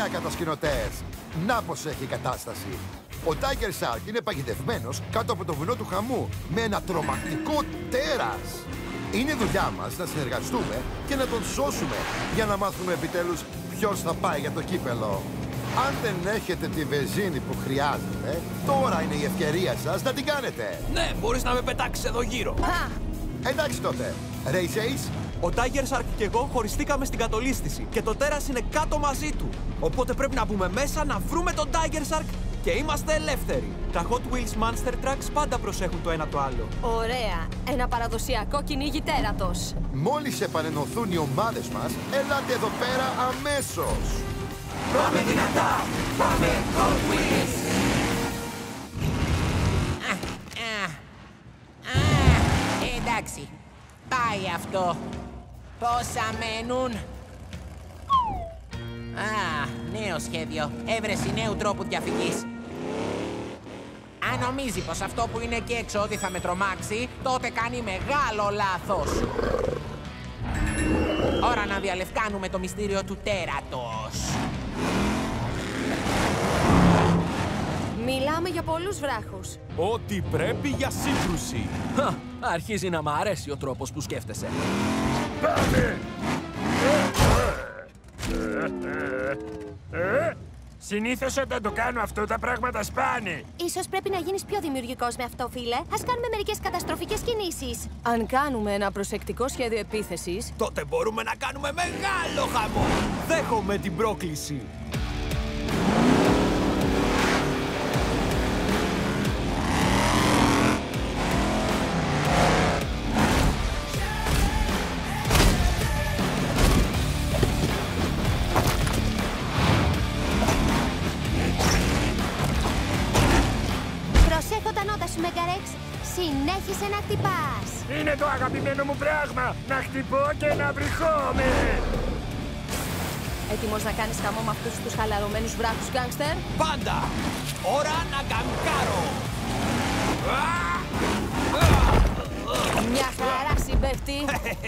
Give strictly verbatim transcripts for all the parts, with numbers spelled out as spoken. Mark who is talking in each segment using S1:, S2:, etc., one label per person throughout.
S1: ωραία, κατασκηνωτές. Να πως έχει η κατάσταση. Ο Tiger Shark είναι παγιδευμένος κάτω από το βουνό του Χαμού με ένα τρομακτικό τέρας. Είναι δουλειά μας να συνεργαστούμε και να τον σώσουμε για να μάθουμε επιτέλους ποιος θα πάει για το κύπελο. Αν δεν έχετε τη βενζίνη που χρειάζεται, τώρα είναι η ευκαιρία σας να την κάνετε.
S2: Ναι, μπορείς να με πετάξεις εδώ γύρω.
S1: Εντάξει τότε. Race Ace.
S2: Ο Tiger Shark και εγώ χωριστήκαμε στην κατολίσθηση και το τέρας είναι κάτω μαζί του. Οπότε πρέπει να μπούμε μέσα, να βρούμε τον Tiger Shark και είμαστε ελεύθεροι. Τα Hot Wheels Monster Trucks πάντα προσέχουν το ένα το άλλο.
S3: Ωραία. Ένα παραδοσιακό κυνήγι τέρατος.
S1: Μόλις επανενωθούν οι ομάδες μας, ελάτε εδώ πέρα αμέσως.
S4: Πάμε δυνατά! Πάμε Hot Wheels! Α, α, α, εντάξει. Πάει αυτό. Πόσα μένουν? Α, νέο σχέδιο. Έβρεση νέου τρόπου διαφυγής. Αν νομίζει πως αυτό που είναι εκεί έξω ότι θα με τρομάξει, τότε κάνει μεγάλο λάθος. Ώρα να διαλευκάνουμε το μυστήριο του τέρατος.
S3: Μιλάμε για πολλούς βράχους.
S2: Ό,τι πρέπει για σύγκρουση.
S5: Χα, αρχίζει να μ' αρέσει ο τρόπος που σκέφτεσαι.
S6: Πάμε! Συνήθως όταν το κάνω αυτό τα πράγματα σπάνε.
S3: Ίσως πρέπει να γίνεις πιο δημιουργικός με αυτό, φίλε. Ας κάνουμε μερικές καταστροφικές κινήσεις. Αν κάνουμε ένα προσεκτικό σχέδιο επίθεσης,
S2: τότε μπορούμε να κάνουμε μεγάλο χαμό. Δέχομαι την πρόκληση.
S3: συνέχισε να χτυπάς.
S6: Είναι το αγαπημένο μου πράγμα, να χτυπώ και να βρυχόμαι.
S3: Έτοιμος να κάνεις χαμό με αυτούς τους χαλαρωμένους βράχους, γκάνγκστερ?
S2: Πάντα! Ώρα να γκανκάρω!
S3: Μια χαρά συμπέφτη!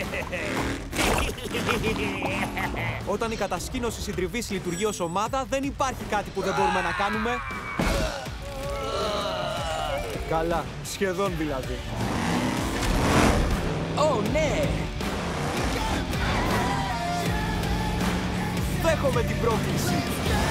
S2: Όταν η κατασκήνωση συντριβής λειτουργεί ως ομάδα, δεν υπάρχει κάτι που δεν μπορούμε να κάνουμε. Καλά, σχεδόν δηλαδή.
S5: Ω, ναι!
S2: Δέχομαι την πρόκληση.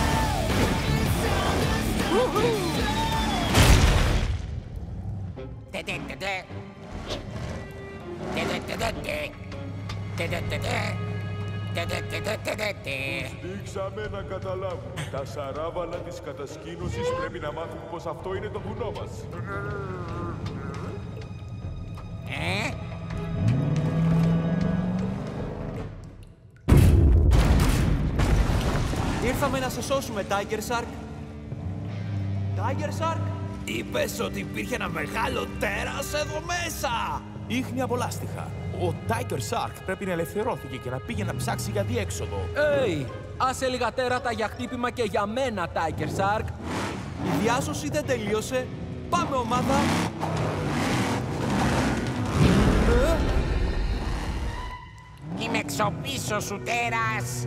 S7: Δείξαμε να καταλάβουν. Τα σαράβαλα της κατασκήνωσης πρέπει να μάθουν πως αυτό είναι το βουνό μας.
S4: Ε?
S2: Ήρθαμε να σε σώσουμε, Tiger Shark. Tiger Shark, είπες ότι υπήρχε ένα μεγάλο τέρας εδώ μέσα.
S8: Ήχνη από λάστιχα. Ο Tiger Shark πρέπει να ελευθερώθηκε και να πήγε να ψάξει για διέξοδο.
S5: Έι, άσε λίγα τέρατα για χτύπημα και για μένα, Tiger Shark.
S2: Η διάσωση δεν τελείωσε. Πάμε, ομάδα.
S4: Ε? Είμαι εξωπίσω σου, τέρας.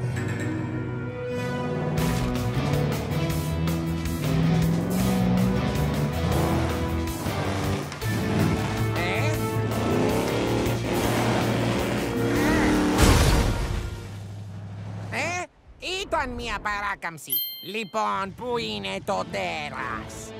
S4: Ήταν μια παράκαμψη. Λοιπόν, πού είναι το τέρας?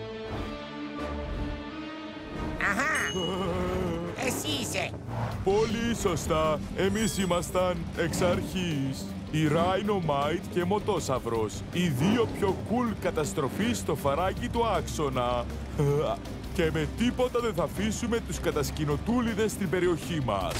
S4: Αχα! Εσύ είσαι.
S7: Πολύ σωστά. Εμείς ήμασταν εξ αρχής. Η Rhinomite και Μοτόσαυρος. Οι δύο πιο cool καταστροφείς στο φαράγγι του άξονα. Και με τίποτα δεν θα αφήσουμε τους κατασκηνοτούλιδες στην περιοχή μας.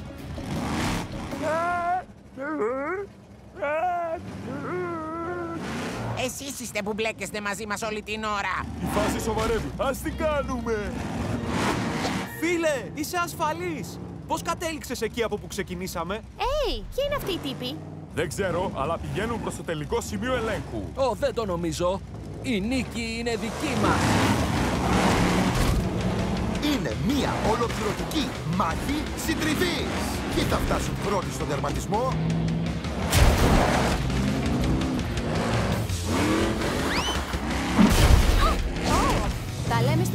S4: Εσείς είστε που μπλέκεστε μαζί μας όλη την ώρα.
S7: Η φάση σοβαρεύει. Ας τι κάνουμε!
S2: Φίλε, είσαι ασφαλής. Πώς κατέληξες εκεί από που ξεκινήσαμε?
S3: Έι, hey, ποιοι είναι αυτοί οι τύποι?
S7: Δεν ξέρω, αλλά πηγαίνουν προς το τελικό σημείο ελέγχου.
S5: Ω, δεν το νομίζω. Η νίκη είναι δική μας.
S1: Είναι μία ολοκληρωτική μάχη συντριβής. Ποιοι θα φτάσουν πρώτοι στον τερματισμό?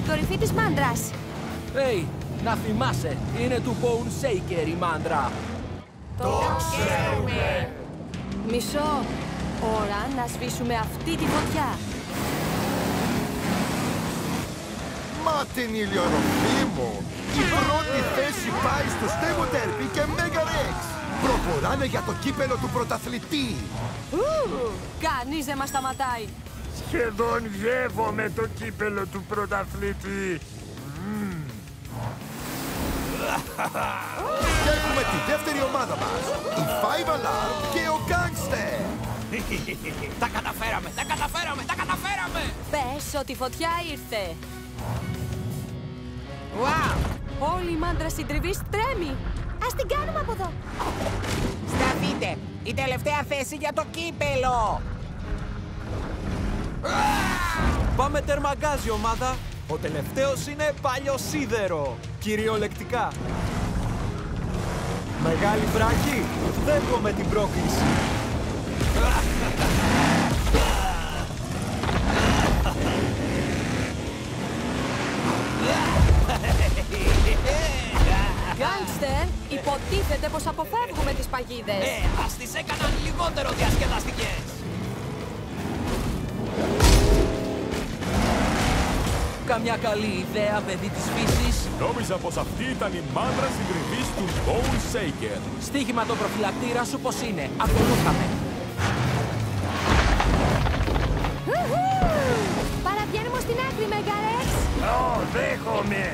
S3: κορυφή της μάντρας.
S5: Hey, να θυμάσαι, είναι του Bone Shaker η μάντρα.
S3: Το ξέρουμε. Μισό. Ώρα να σβήσουμε αυτή τη φωτιά.
S1: Μα την ηλιορροφή μου! Η πρώτη θέση πάει στους Demo Derby και Mega Rex. Προχωράνε για το κύπελο του πρωταθλητή.
S3: Ου, κανείς δεν μας σταματάει.
S6: Σχεδόν γεύομαι το κύπελο του πρωταθλητή.
S1: Και έχουμε τη δεύτερη ομάδα μας, η Five Alarm και ο Gangster.
S2: Τα καταφέραμε, τα καταφέραμε, τα καταφέραμε!
S3: Πες ότι η φωτιά ήρθε.
S4: Wow!
S3: Όλη η μάντρα συντριβής τρέμει. Ας την κάνουμε από εδώ.
S4: Σταθείτε! Η τελευταία θέση για το κύπελο!
S2: Πάμε τέρμα γκάζι, ομάδα. Ο τελευταίος είναι παλιοσίδερο. Κυριολεκτικά. Μεγάλη βράχη. Δέχομαι την πρόκληση.
S3: Γκάνγκστερ, υποτίθεται πως αποφεύγουμε τις παγίδες.
S2: Ε, ας τις έκαναν λιγότερο διασκεδαστικές.
S5: Καμιά καλή ιδέα, παιδί της φύσης.
S7: Νόμιζα πως αυτή ήταν η μάντρα συντριβής του Bone Shaker.
S5: Στοίχημα το προφυλακτήρα σου πως είναι. Ακολούθαμε.
S3: Παραβγαίνουμε στην άκρη, Mega Rex.
S6: Ω, δέχομαι.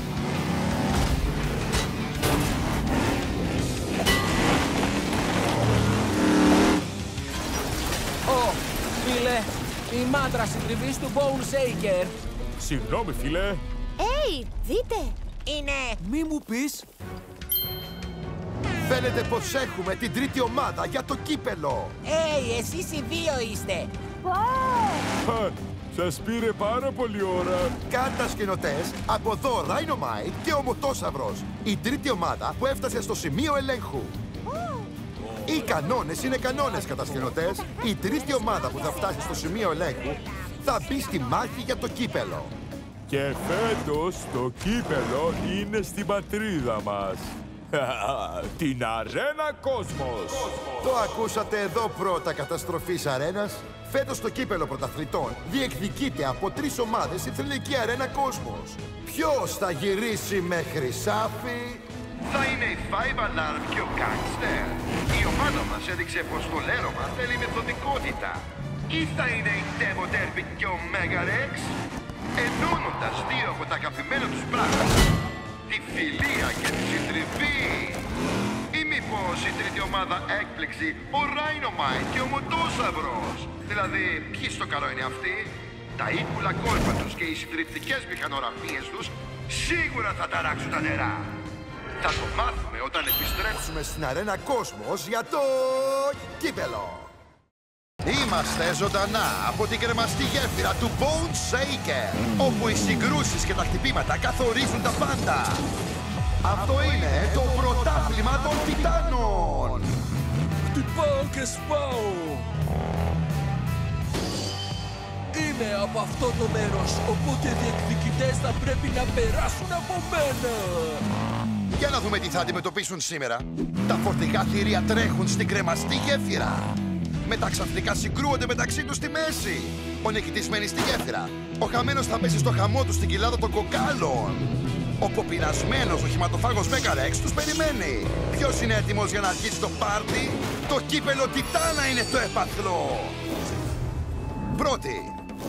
S5: Ω, φίλε, η μάντρα συντριβής του Bone Shaker.
S7: Συγγνώμη, φίλε.
S3: Έι, δείτε.
S4: Είναι...
S2: Μη μου πεις.
S1: Φαίνεται πως έχουμε την τρίτη ομάδα για το κύπελο.
S4: Έι, εσείς οι δύο είστε!
S7: Χα, σας πήρε πάρα πολύ ώρα.
S1: Κατασκηνωτές, από εδώ Rhinomite και ο Μοτόσαυρος. Η τρίτη ομάδα που έφτασε στο σημείο ελέγχου. Οι κανόνες είναι κανόνες, κατασκηνωτές. Η τρίτη ομάδα που θα φτάσει στο σημείο ελέγχου θα μπει στη μάχη για το κύπελο.
S7: Και φέτος το κύπελο είναι στην πατρίδα μας. Την Αρένα Κόσμος.
S1: Το ακούσατε εδώ πρώτα, καταστροφής αρένας. Φέτος το κύπελο πρωταθλητών διεκδικείται από τρεις ομάδες στη θρυλική αρένα Κόσμος. Ποιος θα γυρίσει με χρυσάφι? Θα είναι η Five Alarm και ο Gangster. Η ομάδα μας έδειξε πως το λέρωμα θέλει μεθοδικότητα. Ή θα είναι η Demo Derby και ο Mega Rex, ενώνοντας δύο από τα αγαπημένα τους πράγματα, τη φιλία και τη συντριβή. Ή μήπως η τρίτη ομάδα έκπληξη, ο Rhinomite και ο Μοτόσαυρος. Δηλαδή, ποιοι στο καλό είναι αυτοί? Τα ύπουλα κόλπα τους και οι συντριπτικές μηχανογραφίες τους σίγουρα θα ταράξουν τα νερά. Θα το μάθουμε όταν επιστρέψουμε στην αρένα Κόσμος για το κύπελο. Είμαστε ζωντανά από την κρεμαστή γέφυρα του Bone Shaker, όπου οι συγκρούσεις και τα χτυπήματα καθορίζουν τα πάντα. Αυτό είναι το πρωτάθλημα των Τιτάνων.
S5: Χτυπάω και σπάω. Είμαι από αυτό το μέρος, οπότε οι διεκδικητές θα πρέπει να περάσουν από μένα.
S1: Για να δούμε τι θα αντιμετωπίσουν σήμερα. Τα φορτηγά θηρία τρέχουν στην κρεμαστή γέφυρα. Μετά ξαφνικά συγκρούονται μεταξύ τους στη μέση. Ο νικητής μένει στη γέφυρα. Ο χαμένος θα πέσει στο χαμό του στην κοιλάδα των κοκάλων. Ο κοπεινασμένος οχηματοφάγος Mega Rex τους περιμένει. Ποιος είναι έτοιμος για να αρχίσει το πάρτι? Το κύπελο Τιτάνα είναι το έπαθλο. Πρώτη,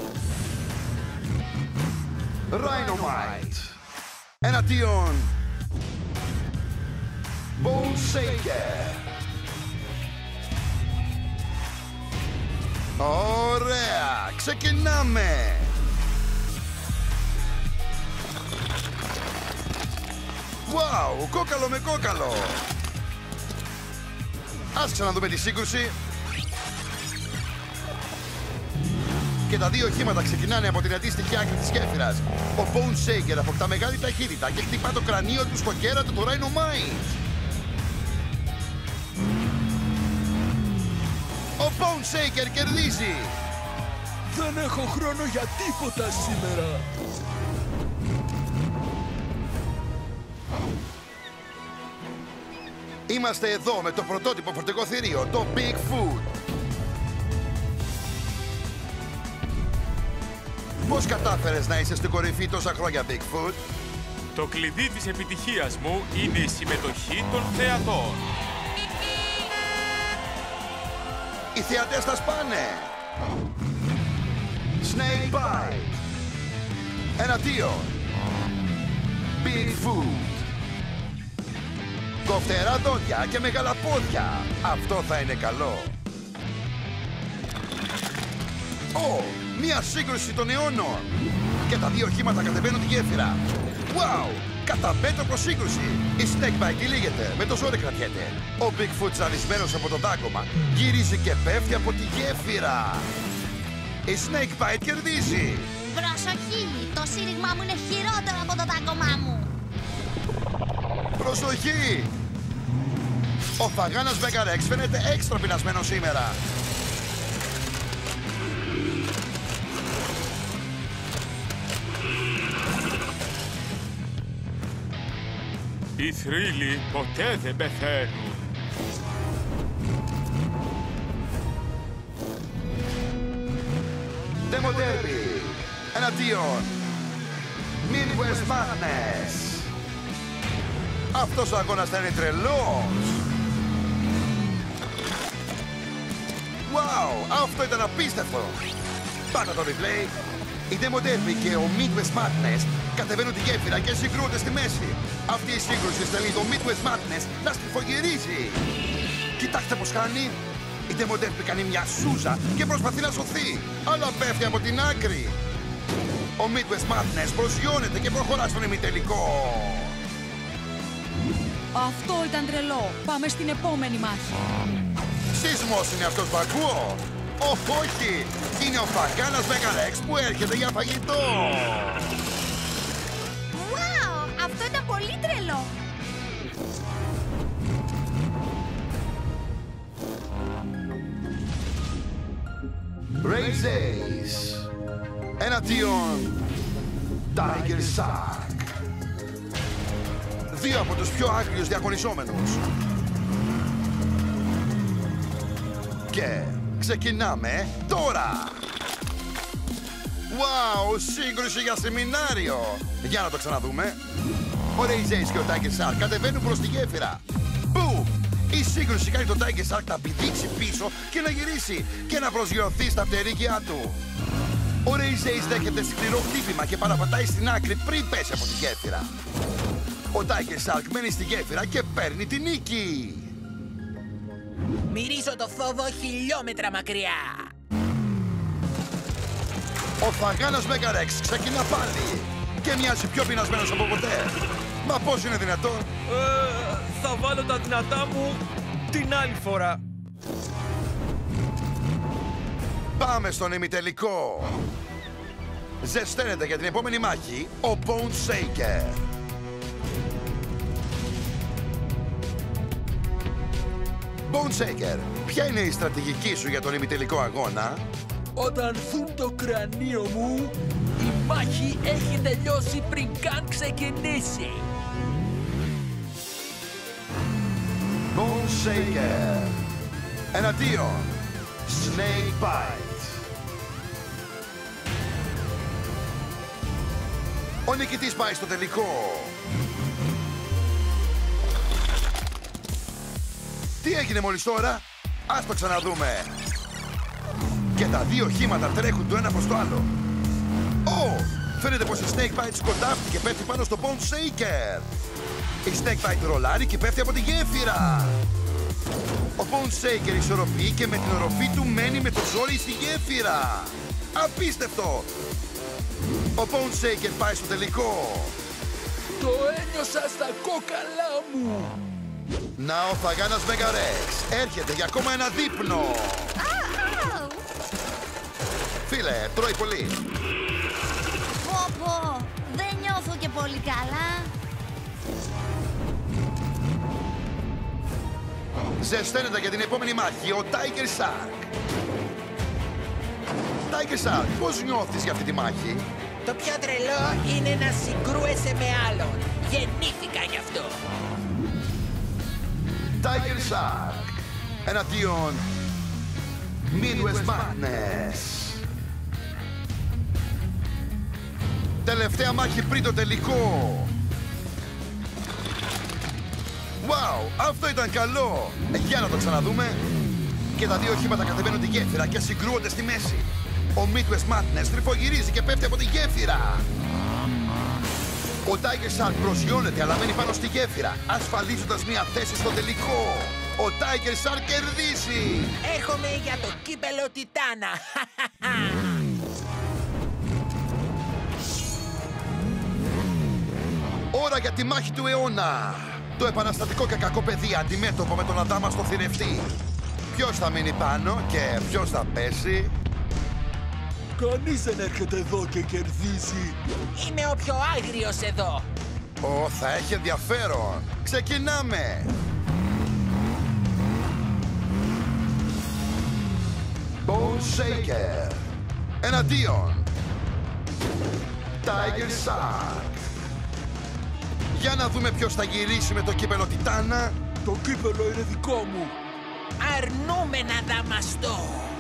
S1: Rhinomite εναντίον Bone Shaker. Ωραία! Ξεκινάμε! Wow! Κόκαλο με κόκαλο! Ας ξαναδούμε τη σύγκρουση. Και τα δύο οχήματα ξεκινάνε από την αντίστοιχη άκρη της γέφυρας. Ο Bone Shaker αποκτά μεγάλη ταχύτητα και χτυπά το κρανίο του στο κέρατο του Rhinomite. Ο Bone Shaker κερδίζει!
S5: Δεν έχω χρόνο για τίποτα σήμερα.
S1: Είμαστε εδώ με το πρωτότυπο φορτηγό θηρίο, το Bigfoot. Πώς κατάφερες να είσαι στην κορυφή τόσα χρόνια, Bigfoot?
S7: Το κλειδί της επιτυχίας μου είναι η συμμετοχή των θεατών.
S1: Οι θεατές θα σπάνε. Snake Bite. Εναντίον Bigfoot. Κοφτερά δόντια και μεγάλα πόδια. Αυτό θα είναι καλό. Ω, μία σύγκρουση των αιώνων. Και τα δύο οχήματα κατεβαίνουν τη γέφυρα. Wow! Κατά μέτωπο σύγκρουση. Η Snakebite τυλίγεται, με το ζόρι κρατιέται. Ο Bigfoot ζαλισμένος από το δάγκωμα γυρίζει και πέφτει από τη γέφυρα. Η Snakebite κερδίζει.
S9: Προσοχή! Το σύρριγμά μου είναι χειρότερο από το δάγκωμά μου.
S1: Προσοχή! Ο Φαγάνας Μεγαρέξ φαίνεται έξτρα πεινασμένος σήμερα.
S7: Οι θρύλοι ποτέ δεν πεθαίνουν.
S1: Demo Derby. Εναντίον Midwest Madness. Αυτός ο αγώνας θα είναι τρελός. Wow, αυτό ήταν απίστευτο. Πάτα το replay. Η Demo Derby και ο Midwest Madness κατεβαίνουν τη γέφυρα και συγκρούονται στη μέση. Αυτή η σύγκρουση στέλνει το Midwest Madness να στριφογυρίζει. Κοιτάξτε πως κάνει. Η Demo Derby κάνει μια σούζα και προσπαθεί να σωθεί, αλλά πέφτει από την άκρη. Ο Midwest Madness προσγειώνεται και προχωρά στον ημιτελικό.
S10: Αυτό ήταν τρελό. Πάμε στην επόμενη μάχη.
S1: Σεισμός είναι αυτός που ακούω. Όχι, όχι. Είναι ο Φαγάνας Μεγαρέξ που έρχεται για φαγητό.
S9: Wow, αυτό ήταν πολύ τρελό.
S1: Race Ace. Εναντίον Tiger Shark. Δύο από τους πιο άγριους διαγωνιζόμενους. Και ξεκινάμε τώρα. Wow, σύγκρουση για σεμινάριο. Για να το ξαναδούμε. Ο Race Ace και ο Tiger Shark κατεβαίνουν προς τη γέφυρα. Boom! Η σύγκρουση κάνει τον Tiger Shark να πηδήξει πίσω και να γυρίσει και να προσγειωθεί στα πτερίγια του. Ο Race Ace δέχεται σκληρό χτύπημα και παραπατάει στην άκρη πριν πέσει από τη γέφυρα. Ο Tiger Shark μένει στη γέφυρα και παίρνει τη νίκη.
S4: Μυρίζω το φόβο χιλιόμετρα μακριά.
S1: Ο Φαγάνας Μεγαρέξ ξεκινά πάλι και μοιάζει πιο πεινασμένος από ποτέ. Μα πώς είναι δυνατόν?
S2: Ε, θα βάλω τα δυνατά μου την άλλη φορά.
S1: Πάμε στον ημιτελικό. Ζεσταίνεται για την επόμενη μάχη ο Bone Shaker. Bone Shaker, ποια είναι η στρατηγική σου για τον ημιτελικό αγώνα?
S5: Όταν δουν το κρανίο μου, η μάχη έχει τελειώσει πριν καν ξεκινήσει.
S1: Bone Shaker. Εναντίον Snake Bite. Ο νικητής πάει στο τελικό. Τι έγινε μόλις τώρα? Ας το ξαναδούμε. Και τα δύο οχήματα τρέχουν το ένα προς το άλλο. Ω! Φαίνεται πως η Snake Bite σκοντάφτηκε και πέφτει πάνω στο Bone Shaker. Η Snake Bite ρολάρει και πέφτει από τη γέφυρα. Ο Bone Shaker ισορροπεί και με την οροφή του μένει με το ζόρι στη γέφυρα. Απίστευτο! Ο Bone Shaker πάει στο τελικό.
S5: Το ένιωσα στα κόκαλά μου.
S1: Να ο Φαγάνας Μεγαρέξ έρχεται για ακόμα ένα δείπνο. Φίλε, τρώει πολύ.
S9: Πω πω, δεν νιώθω και πολύ καλά.
S1: Ζεσταίνεται για την επόμενη μάχη ο Tiger Shark. Tiger Shark, πώς νιώθεις για αυτή τη μάχη?
S4: Το πιο τρελό είναι να συγκρούεσαι με άλλον. Γεννήθηκα γι' αυτό.
S1: Tiger Shark εναντίον Midwest Madness. Τελευταία μάχη πριν το τελικό. Wow, αυτό ήταν καλό. Για να το ξαναδούμε. Και τα δύο οχήματα κατεβαίνουν τη γέφυρα και συγκρούονται στη μέση. Ο Midwest Madness τρυφογυρίζει και πέφτει από τη γέφυρα. Ο Tiger Shark προσγειώνεται αλλά μένει πάνω στη γέφυρα, ασφαλίζοντας μια θέση στο τελικό. Ο Tiger Shark κερδίσει.
S4: Έρχομαι για το κύπελο Τιτάνα.
S1: Ώρα για τη μάχη του αιώνα. Το επαναστατικό και κακό παιδί αντιμέτωπο με τον Αντάμα στο θηρευτή. Ποιος θα μείνει πάνω και ποιος θα πέσει?
S5: Κανείς δεν έρχεται εδώ και κερδίζει.
S4: Είμαι ο πιο άγριος εδώ.
S1: Ω, θα έχει ενδιαφέρον. Ξεκινάμε. Bone Shaker εναντίον Tiger Shark. Για να δούμε ποιος θα γυρίσει με το κύπελο Τιτάνα.
S5: Το κύπελο είναι δικό μου.
S4: Αρνούμε να δαμαστώ.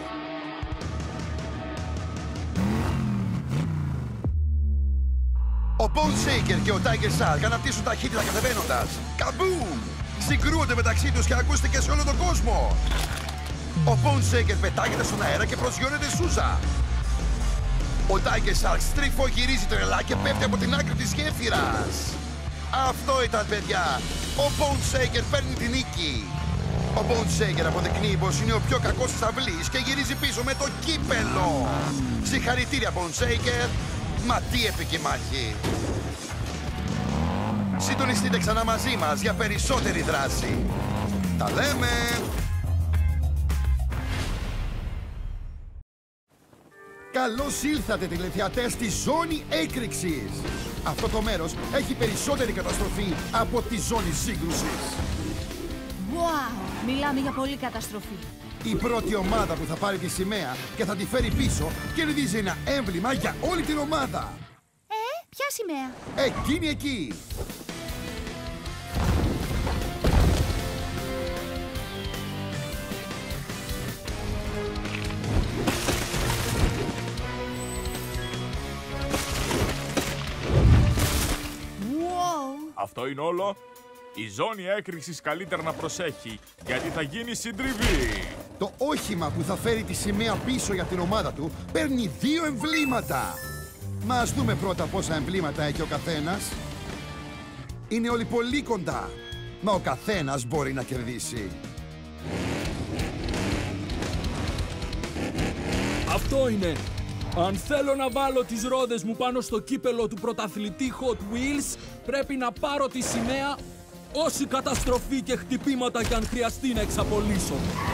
S1: Ο Bone Shaker και ο Tiger Shark αναπτύσσουν ταχύτητα κατεβαίνοντας. Καμπούμ! Συγκρούονται μεταξύ τους και ακούστηκε σε όλο τον κόσμο. Ο Bone Shaker πετάγεται στον αέρα και προσγειώνεται σούζα. Ο Tiger Shark στριφογυρίζει τρελά και πέφτει από την άκρη της γέφυρας. Αυτό ήταν, παιδιά. Ο Bone Shaker παίρνει την νίκη. Ο Bone Shaker αποδεικνύει πως είναι ο πιο κακός της αυλής και γυρίζει πίσω με το κύπελο. Συγχαρητήρια, Bone Shaker. Μα τι έπικη μάχη. Συντονιστείτε ξανά μαζί μας για περισσότερη δράση. Τα λέμε. Καλώς ήλθατε, τηλεθεατές, στη ζώνη έκρηξης. Αυτό το μέρος έχει περισσότερη καταστροφή από τη ζώνη σύγκρουσης.
S10: Wow, μιλάμε για πολλή καταστροφή.
S1: Η πρώτη ομάδα που θα πάρει τη σημαία και θα τη φέρει πίσω κερδίζει ένα έμβλημα για όλη την ομάδα.
S9: Ε, ποια σημαία?
S1: Εκείνη εκεί.
S7: Αυτό είναι όλο. Η ζώνη έκρηξης καλύτερα να προσέχει, γιατί θα γίνει συντριβή.
S1: Το όχημα που θα φέρει τη σημαία πίσω για την ομάδα του παίρνει δύο εμβλήματα. Μα ας δούμε πρώτα πόσα εμβλήματα έχει ο καθένας. Είναι όλοι πολύ κοντά, μα ο καθένας μπορεί να κερδίσει.
S5: Αυτό είναι. Αν θέλω να βάλω τις ρόδες μου πάνω στο κύπελο του πρωταθλητή Hot Wheels, πρέπει να πάρω τη σημαία όση καταστροφή και χτυπήματα κι αν χρειαστεί να εξαπολύσω.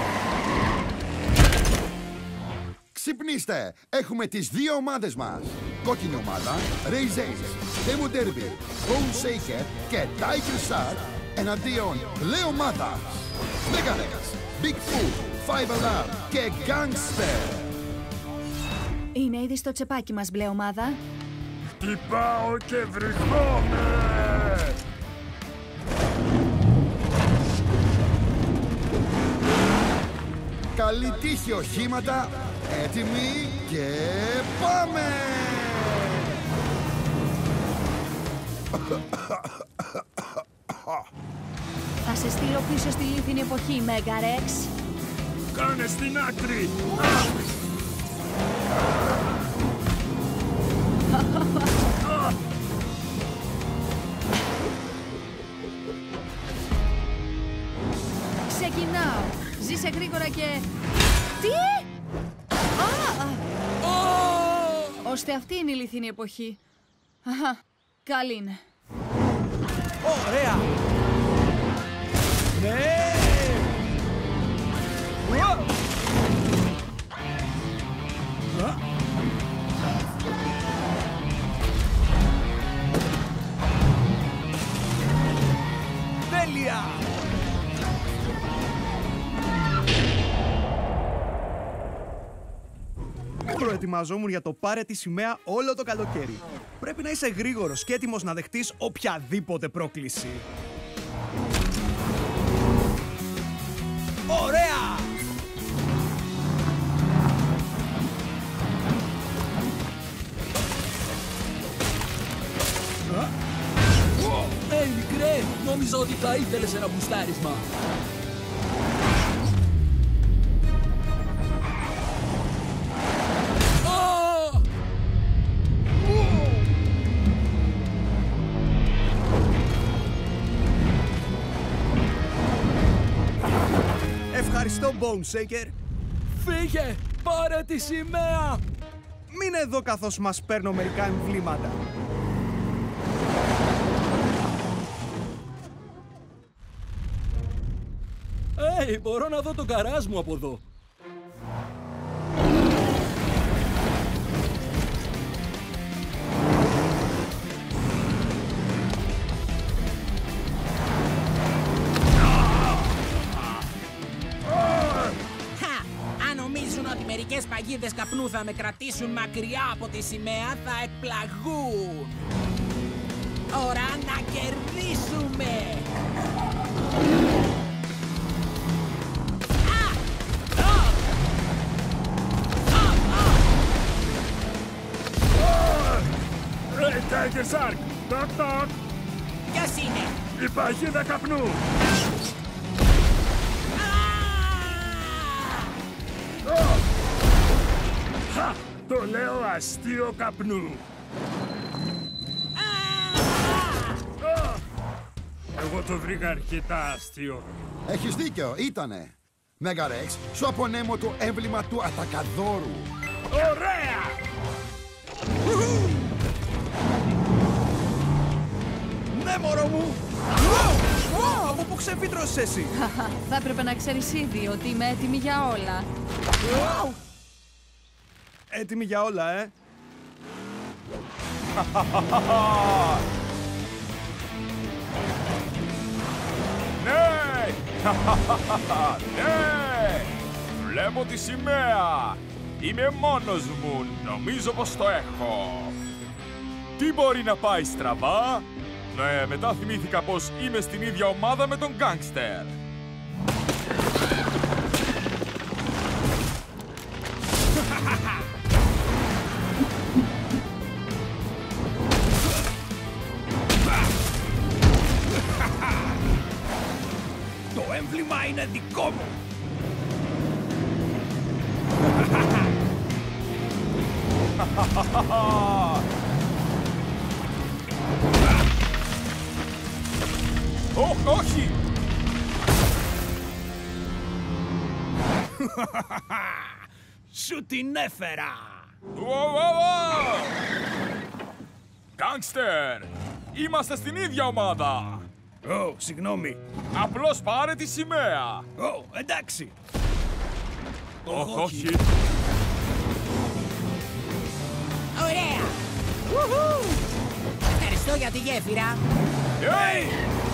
S1: Ξυπνήστε! Έχουμε τις δύο ομάδες μας. Κόκκινη ομάδα, Race Ace, Demo Derby, Bone Shaker και Tiger Shark εναντίον Leo Matas, Megarex, Bigfoot, Five Alarm και Gangster.
S10: Είναι ήδη στο τσεπάκι μας, μπλε ομάδα.
S6: Χτυπάω και βρισκόμαι!
S1: Καλή τύχη οχήματα, έτοιμοι και πάμε!
S10: Θα σε στείλω πίσω στη λίθινη εποχή, Megarex.
S6: Κάνε στην άκρη!
S10: Ξεκινάω. Ζήσε γρήγορα και... Τι! Α! Ώστε αυτή είναι η λιθινή εποχή. Αχα, καλή είναι.
S2: Ωραία! Ναι! Τέλεια!
S11: Προετοιμαζόμουν για το πάρε τη σημαία όλο το καλοκαίρι. Πρέπει να είσαι γρήγορος και έτοιμος να δεχτείς οποιαδήποτε πρόκληση. Ωραία!
S5: Hey, μικρέ, νόμιζα ότι θα ήθελες ένα μπουστάρισμα.
S11: Ευχαριστώ, Bone Shaker.
S5: Φύγε! Πάρε τη σημαία!
S11: Μείνε εδώ καθώς μας παίρνω μερικά εμβλήματα.
S5: Hey, μπορώ να δω το γκαράζ μου από εδώ.
S4: Μερικές παγίδες καπνού θα με κρατήσουν μακριά από τη σημαία, θα εκπλαγούν. Ώρα να κερδίσουμε!
S6: Ρε, Tiger Shark! Τοκ, τοκ!
S4: Ποιος είναι?
S6: Η παγίδα καπνού! Χα! Το λέω αστείο καπνού! Εγώ το βρήκα αρκετά αστείο.
S1: Έχεις δίκιο, ήτανε. Μεγαρέξ, σου απονέμω το έμβλημα του Ατακαδόρου.
S6: Ωραία!
S11: Ναι, μωρό μου! Από πού ξεφύτρωσες εσύ?
S10: Θα έπρεπε να ξέρεις ήδη ότι είμαι έτοιμη για όλα.
S11: Έτοιμη για όλα, ε!
S7: Ναι! Ναι! Βλέπω τη σημαία! Είμαι μόνος μου, νομίζω πως το έχω. Τι μπορεί να πάει στραβά? Ναι, μετά θυμήθηκα πως είμαι στην ίδια ομάδα με τον γκάνγκστερ.
S11: Το έμβλημα είναι δικό μου!
S7: Ω, όχι!
S11: Σου την έφερα!
S7: Γκάνγκστερ! Είμαστε στην ίδια ομάδα!
S11: Ω, συγγνώμη.
S7: Απλώς πάρε τη σημαία!
S11: Ω, εντάξει!
S7: Ω, όχι!
S4: Ωραία! Ευχαριστώ για τη γέφυρα!
S7: Hey!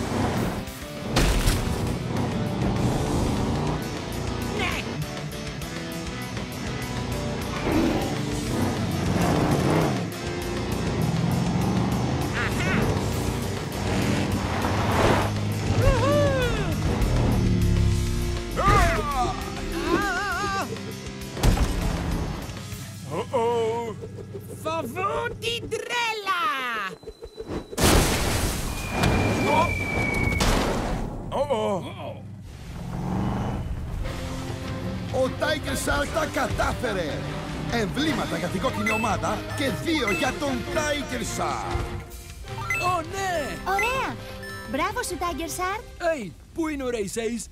S4: Ναι! Φοβούν την τρέλα!
S1: Ο Tiger Shark τα κατάφερε! Εμβλήματα για την κόκκινη ομάδα και δύο για τον Tiger Shark!
S5: Ω, ναι!
S9: Ωραία! Μπράβο σου, Tiger Shark!
S5: Hey, πού είναι ο Race Ace?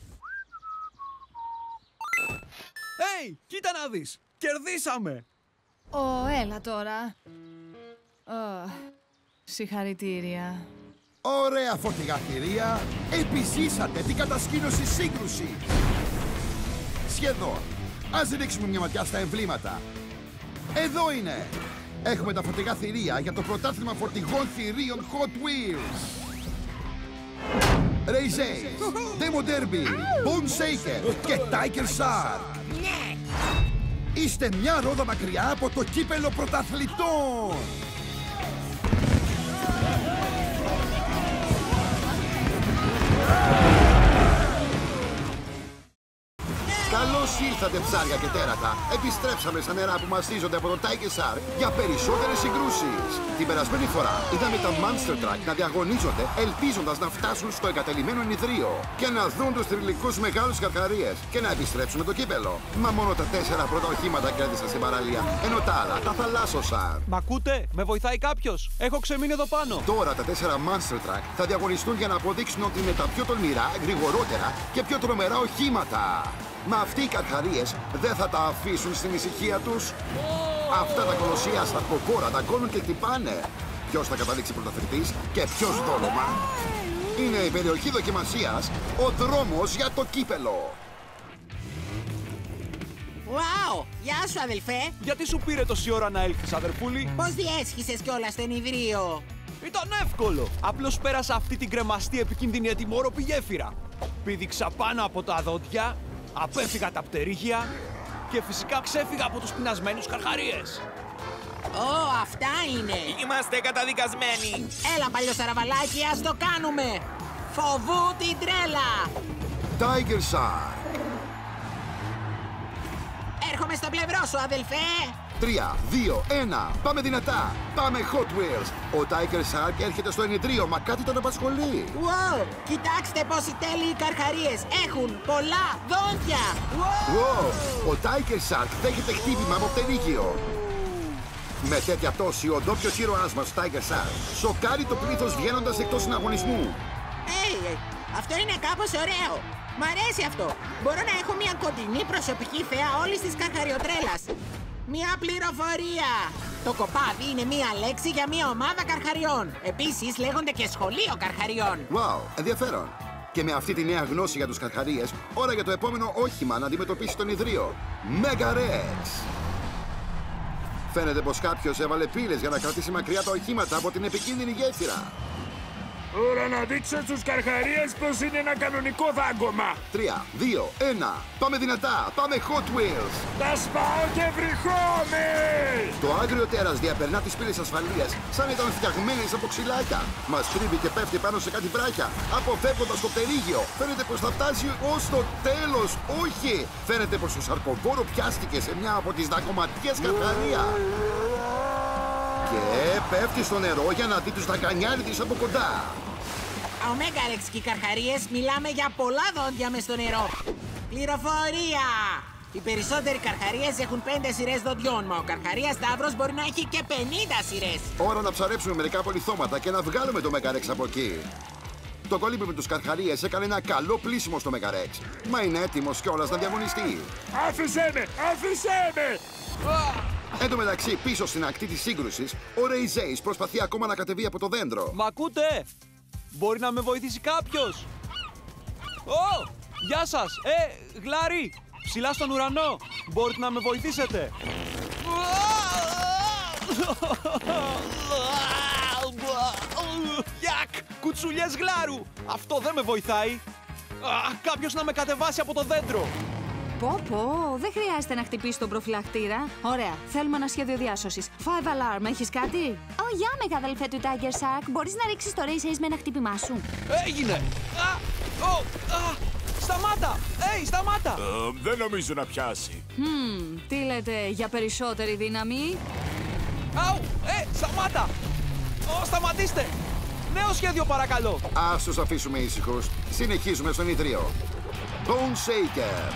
S11: Hey, κοίτα να δεις! Κερδίσαμε!
S10: Ω, έλα τώρα. Ω, συγχαρητήρια.
S1: Ωραία φορτηγά θηρία! Επιζήσατε την κατασκήνωση σύγκρουση! Σχεδόν! Ας ρίξουμε μια ματιά στα εμβλήματα. Εδώ είναι! Έχουμε τα φορτηγά θηρία για το πρωτάθλημα φορτηγών θηρίων Hot Wheels! Race Ace, Demo Derby, Bone Shaker και Tiger Shark!
S4: Ναι!
S1: Είστε μια ρόδα μακριά από το κύπελο πρωταθλητών! Καλώς ήρθατε ψάρια και τέρατα. Επιστρέψαμε στα νερά που μαστίζονται από το Tiger Shark για περισσότερες συγκρούσεις. Την περασμένη φορά είδαμε τα Monster Truck να διαγωνίζονται ελπίζοντας να φτάσουν στο εγκατελειμμένο ενιδρίο και να δουν τους θρυλικούς μεγάλους καρχαρίες και να επιστρέψουν με το κύπελο. Μα μόνο τα τέσσερα πρώτα οχήματα κέρδισαν στην παραλία, ενώ τα άλλα τα θαλάσσωσαν.
S2: Μ' ακούτε? Με βοηθάει κάποιος? Έχω ξεμείνει εδώ πάνω.
S1: Τώρα τα τέσσερα Monster Truck θα διαγωνιστούν για να αποδείξουν ότι είναι τα πιο τολμηρά, γρηγορότερα και πιο τρομερά οχήματα. Μα αυτοί οι καρχαρίες δεν θα τα αφήσουν στην ησυχία τους. Αυτά τα κολοσσία σταρκοκόρα δαγκώνουν και χτυπάνε. Ποιος θα καταλήξει πρωταθλητής και ποιος δόλωμα? Είναι η περιοχή δοκιμασίας, ο δρόμος για το κύπελο.
S4: Wow! Γεια σου, αδελφέ!
S2: Γιατί σου πήρε τόση ώρα να έλθεις, αδερφούλη?
S4: Πώς διέσχισες κιόλας στο ενιδρίο?
S2: Ήταν εύκολο! Απλώς πέρασα αυτή την κρεμαστή επικίνδυνη ετοιμόρροπη γέφυρα. Πήδηξα πάνω από τα δόντια, απέφυγα τα πτερίγια και φυσικά ξέφυγα από τους πεινασμένους καρχαρίες.
S4: Ω, αυτά είναι!
S8: Είμαστε καταδικασμένοι!
S4: Έλα, παλιό σαραβαλάκι, ας το κάνουμε! Φοβού την τρέλα!
S1: Tiger Shark.
S4: Έρχομαι στο πλευρό σου, αδελφέ!
S1: Τρία, δύο, ένα, πάμε δυνατά! Πάμε Hot Wheels! Ο Tiger Shark έρχεται στο ενιδρίο, μα κάτι τον απασχολεί!
S4: Wow! Κοιτάξτε πόσοι τέλειοι καρχαρίες έχουν πολλά δόντια! Wow!
S1: Wow! Ο Tiger Shark δέχεται χτύπημα από πτερίγιο! Με τέτοια πτώση, ο ντόπιος ήρωάς μας, Tiger Shark, σοκάρει το πλήθος βγαίνοντας εκτός συναγωνισμού.
S4: Hey, αυτό είναι κάπως ωραίο! Μ' αρέσει αυτό! Μπορώ να έχω μια κοντινή προσωπική θέα όλης της καρχαριοτρέλας! Μια πληροφορία! Το κοπάδι είναι μια λέξη για μια ομάδα καρχαριών. Επίσης λέγονται και σχολείο καρχαριών.
S1: Wow, ενδιαφέρον. Και με αυτή τη νέα γνώση για τους καρχαρίες, ώρα για το επόμενο όχημα να αντιμετωπίσει τον ιδρύο. Mega Rex! Φαίνεται πως κάποιος έβαλε πύλες για να κρατήσει μακριά τα οχήματα από την επικίνδυνη γέφυρα.
S6: Ώρα να δείξω στους καρχαρίες πως είναι ένα κανονικό δάγκωμα.
S1: Τρία, δύο, ένα. Πάμε δυνατά. Πάμε Hot Wheels.
S6: Τα σπάω και βρυχόμαι.
S1: Το άγριο τέρας διαπερνά τις πύλες ασφαλείας σαν ήταν φτιαγμένες από ξυλάκια. Μας τρίβει και πέφτει πάνω σε κάτι βράχια, αποφεύγοντας το πτερίγιο. Φαίνεται πως θα φτάσει ως το τέλος. Όχι! Φαίνεται πως ο σαρκοβόρο πιάστηκε σε μια από τις δακωματικές καρχαρία. Και πέφτει στο νερό για να δει τους δακανιάριδες από κοντά.
S4: Ο Mega Rex και οι καρχαρίες μιλάμε για πολλά δόντια μες στο νερό. Πληροφορία! Οι περισσότεροι καρχαρίες έχουν πέντε σειρές δοντιών, μα ο καρχαρίας Σταύρος μπορεί να έχει και πενήντα σειρές.
S1: Ώρα να ψαρέψουμε μερικά πολυθώματα και να βγάλουμε το Mega Rex από εκεί. Το κολύμπι με τους καρχαρίες έκανε ένα καλό πλήσιμο στο Mega Rex. Μα είναι έτοιμος κιόλας να διαγωνιστεί.
S6: Άφησέ με! Άφησέ με!
S1: Εν τω μεταξύ, πίσω στην ακτή της σύγκρουσης, ο Ray Zayce προσπαθεί ακόμα να κατεβεί από το δέντρο.
S2: Μ' ακούτε? Μπορεί να με βοηθήσει κάποιος? Ω! Γεια σας! Ε, γλάρι! Ψηλά στον ουρανό! Μπορείτε να με βοηθήσετε? Γιακ! Κουτσουλιές γλάρου! Αυτό δεν με βοηθάει! Κάποιος να με κατεβάσει από το δέντρο!
S10: Πω πω, δεν χρειάζεται να χτυπήσει τον προφυλακτήρα. Ωραία, θέλουμε ένα σχέδιο διάσωσης. Five alarm, έχεις κάτι?
S3: Ω, γεια μεγαδελφέ του Tiger Shark. Μπορείς να ρίξεις το Ray Zayce με ένα χτύπημά σου?
S2: Έγινε! Α, ο, α, σταμάτα! Έι, σταμάτα!
S7: Ε, δεν νομίζω να πιάσει.
S10: Hmm, τι λέτε για περισσότερη δύναμη?
S2: Αου, ε, σταμάτα! Ω, σταματήστε! Νέο σχέδιο παρακαλώ!
S1: Ας τους αφήσουμε ήσυχους. Συνεχίζουμε στον ιδρύο. Bone Shaker.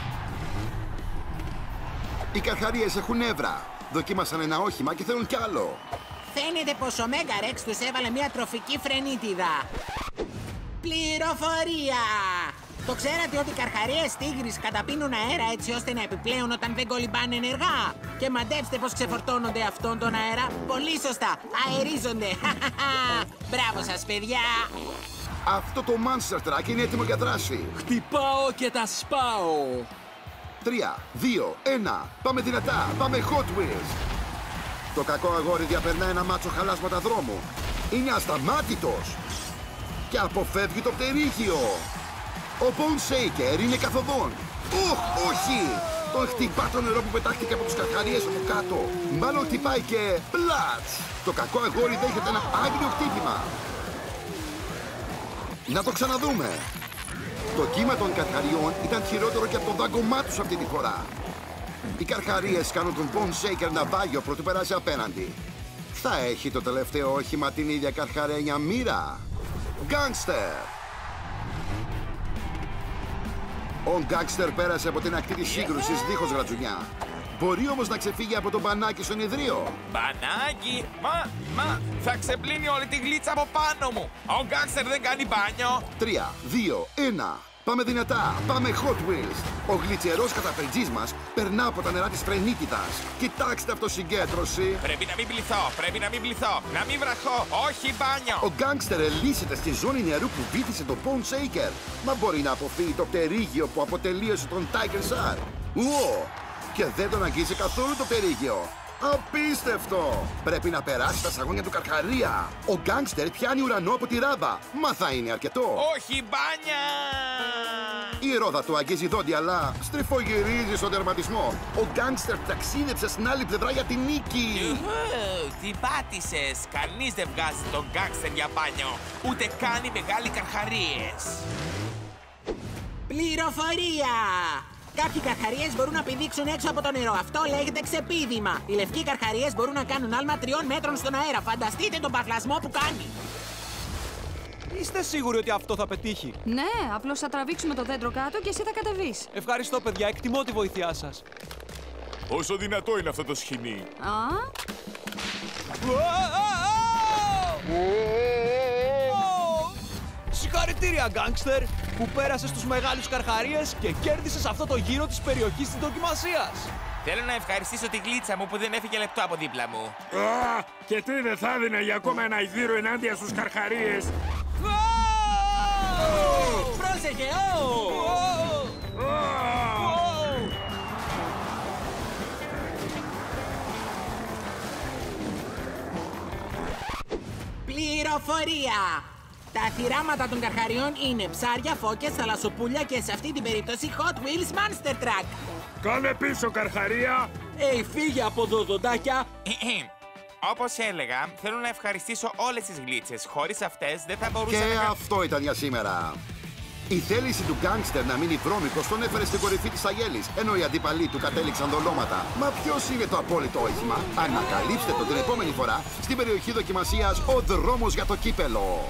S1: Οι καρχαρίες έχουν νεύρα. Δοκίμασαν ένα όχημα και θέλουν κι άλλο.
S4: Φαίνεται πως ο Mega Rex τους έβαλε μια τροφική φρενίτιδα. Πληροφορία! Το ξέρατε ότι οι καρχαρίες τίγρης καταπίνουν αέρα έτσι ώστε να επιπλέουν όταν δεν κολυμπάνε ενεργά? Και μαντέψτε πως ξεφορτώνονται αυτόν τον αέρα. Πολύ σωστά, αερίζονται. Μπράβο σας, παιδιά!
S1: Αυτό το Monster Truck είναι έτοιμο για δράση.
S5: Χτυπάω και τα σπάω.
S1: Τρία, δύο, ένα. Πάμε δυνατά. Πάμε Hot Wheels. Το κακό αγόρι διαπερνά ένα μάτσο χαλάσματα δρόμου. Είναι ασταμάτητος. Και αποφεύγει το πτερίγιο. Ο Bone Shaker είναι καθοδόν. Οχ, όχι. Τον χτυπά το νερό που πετάχτηκε από τους καρχαρίες από κάτω. Μάλλον χτυπάει και πλάτς. Το κακό αγόρι δέχεται ένα άγριο χτύπημα. Να το ξαναδούμε. Το κύμα των καρχαριών ήταν χειρότερο και από το δάγκωμά τους αυτή τη φορά. Οι καρχαρίες κάνουν τον Bone Shaker ναυάγιο πρωτού περάσει απέναντι. Θα έχει το τελευταίο όχημα την ίδια καρχαρένια μοίρα. Γκάνγκστερ. Ο Γκάνγκστερ πέρασε από την ακτή της σύγκρουσης δίχως γρατζουνιά. Μπορεί όμως να ξεφύγει από το μπανάκι στον ιδρύο.
S8: Μπανάκι! Μα, μα, θα ξεπλύνει όλη τη γλίτσα από πάνω μου. Ο Γκάνγκστερ δεν κάνει μπάνιο.
S1: Τρία, δύο, ένα. Πάμε δυνατά, πάμε Hot Wheels. Ο γλιτσερός καταπληκτής μας περνά από τα νερά της φρενίτιδας. Κοιτάξτε αυτοσυγκέντρωση.
S8: Πρέπει να μην πληθώ, πρέπει να μην πληθώ, να μην βραχώ, όχι μπάνιο.
S1: Ο Γκάνγκστερ ελίσσεται στη ζώνη νερού που βύθισε το Bone Shaker. Μα μπορεί να αποφύγει το πτερίγιο που αποτελείωσε τον Tiger Shark. Ουω! Και δεν τον αγγίζει καθόλου το πτερίγιο. Απίστευτο! Πρέπει να περάσει τα σαγόνια του καρχαρία. Ο Γκάνγκστερ πιάνει ουρανό από τη ράμπα. Μα θα είναι αρκετό.
S8: Όχι μπάνια!
S1: Η ρόδα του αγγίζει δόντι, αλλά στριφογυρίζει στον τερματισμό. Ο Γκάνγκστερ ταξίνεψε στην άλλη πλευρά για την νίκη.
S8: Τι πάτησες! Κανείς δεν βγάζει τον Γκάνγκστερ για μπάνιο. Ούτε καν οι μεγάλοι καρχαρίες.
S4: Πληροφορία! Κάποιοι καρχαρίες μπορούν να πηδήξουν έξω από το νερό. Αυτό λέγεται ξεπήδημα. Οι λευκοί καρχαρίες μπορούν να κάνουν άλμα τριών μέτρων στον αέρα. Φανταστείτε τον παχλασμό που κάνει.
S2: Είστε σίγουροι ότι αυτό θα πετύχει?
S10: Ναι, απλώς θα τραβήξουμε το δέντρο κάτω και εσύ θα κατεβείς.
S2: Ευχαριστώ, παιδιά. Εκτιμώ τη βοήθειά σας.
S7: Πόσο δυνατό είναι αυτό το σχοινί?
S10: Α?
S2: Συγχαρητήρια, Γκάνγκστερ, που πέρασες τους μεγάλους καρχαρίες και κέρδισες αυτό το γύρο της περιοχής της δοκιμασίας.
S8: Θέλω να ευχαριστήσω τη γλίτσα μου που δεν έφυγε λεπτό από δίπλα μου.
S6: Α, και τι δεν θα έδινα για ακόμα ένα ιδίρο ενάντια στους καρχαρίες.
S4: Πρόσεχε! Πληροφορία! Τα θυράματα των καρχαριών είναι ψάρια, φώκες, θαλασσοπούλια και σε αυτή την περίπτωση Hot Wheels Monster Truck.
S6: Κάνε πίσω, καρχαρία!
S2: Ει, φύγε από εδώ, δοντάκια!
S8: Όπως έλεγα, θέλω να ευχαριστήσω όλες τις γλίτσες. Χωρίς αυτές δεν θα μπορούσα
S1: Και
S8: να...
S1: αυτό ήταν για σήμερα. Η θέληση του Γκάνγκστερ να μείνει βρώμικος τον έφερε στην κορυφή της αγέλης, ενώ οι αντίπαλοι του κατέληξαν δολώματα. Μα ποιος είναι το απόλυτο όχημα? Ανακαλύψτε το την επόμενη φορά στην περιοχή δοκιμασίας Ο Δρόμος για το Κύπελο.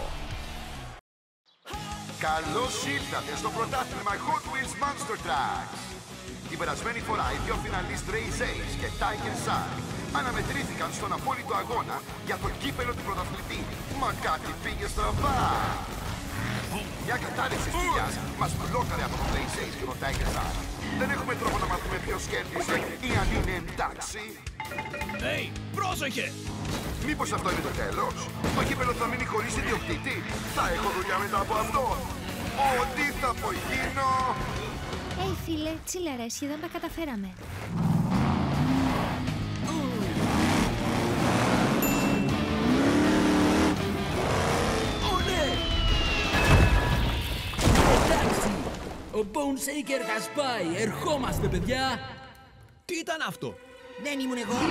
S1: Καλώς ήρθατε στο πρωτάθλημα Hot Wheels Monster Trucks. Την περασμένη φορά οι δύο φιναλίστ Race Ace και Tiger Shark αναμετρήθηκαν στον απόλυτο αγώνα για το κύπελο του πρωταθλητή. Μα κάτι πήγε στραβά. Μια κατάληξη στήλιας μας μπλόκαρε από το Race Ace και το Tiger Shark. Δεν έχουμε τρόπο να μάθουμε ποιος κέρδισε ή αν είναι εντάξει.
S11: Hey, πρόσεχε!
S1: Μήπως αυτό είναι το τέλος? Το κύπελο θα μείνει χωρίς ιδιοκτήτη? Θα έχω δουλειά μετά από αυτό? Ω, τι θα απογίνω!
S3: Hey, φίλε, τσίλα ρε, σχεδόν τα καταφέραμε.
S5: Εντάξει, ο Bone Shaker has πάει. Ερχόμαστε, παιδιά.
S11: Τι ήταν αυτό?
S4: Δεν ήμουν εγώ.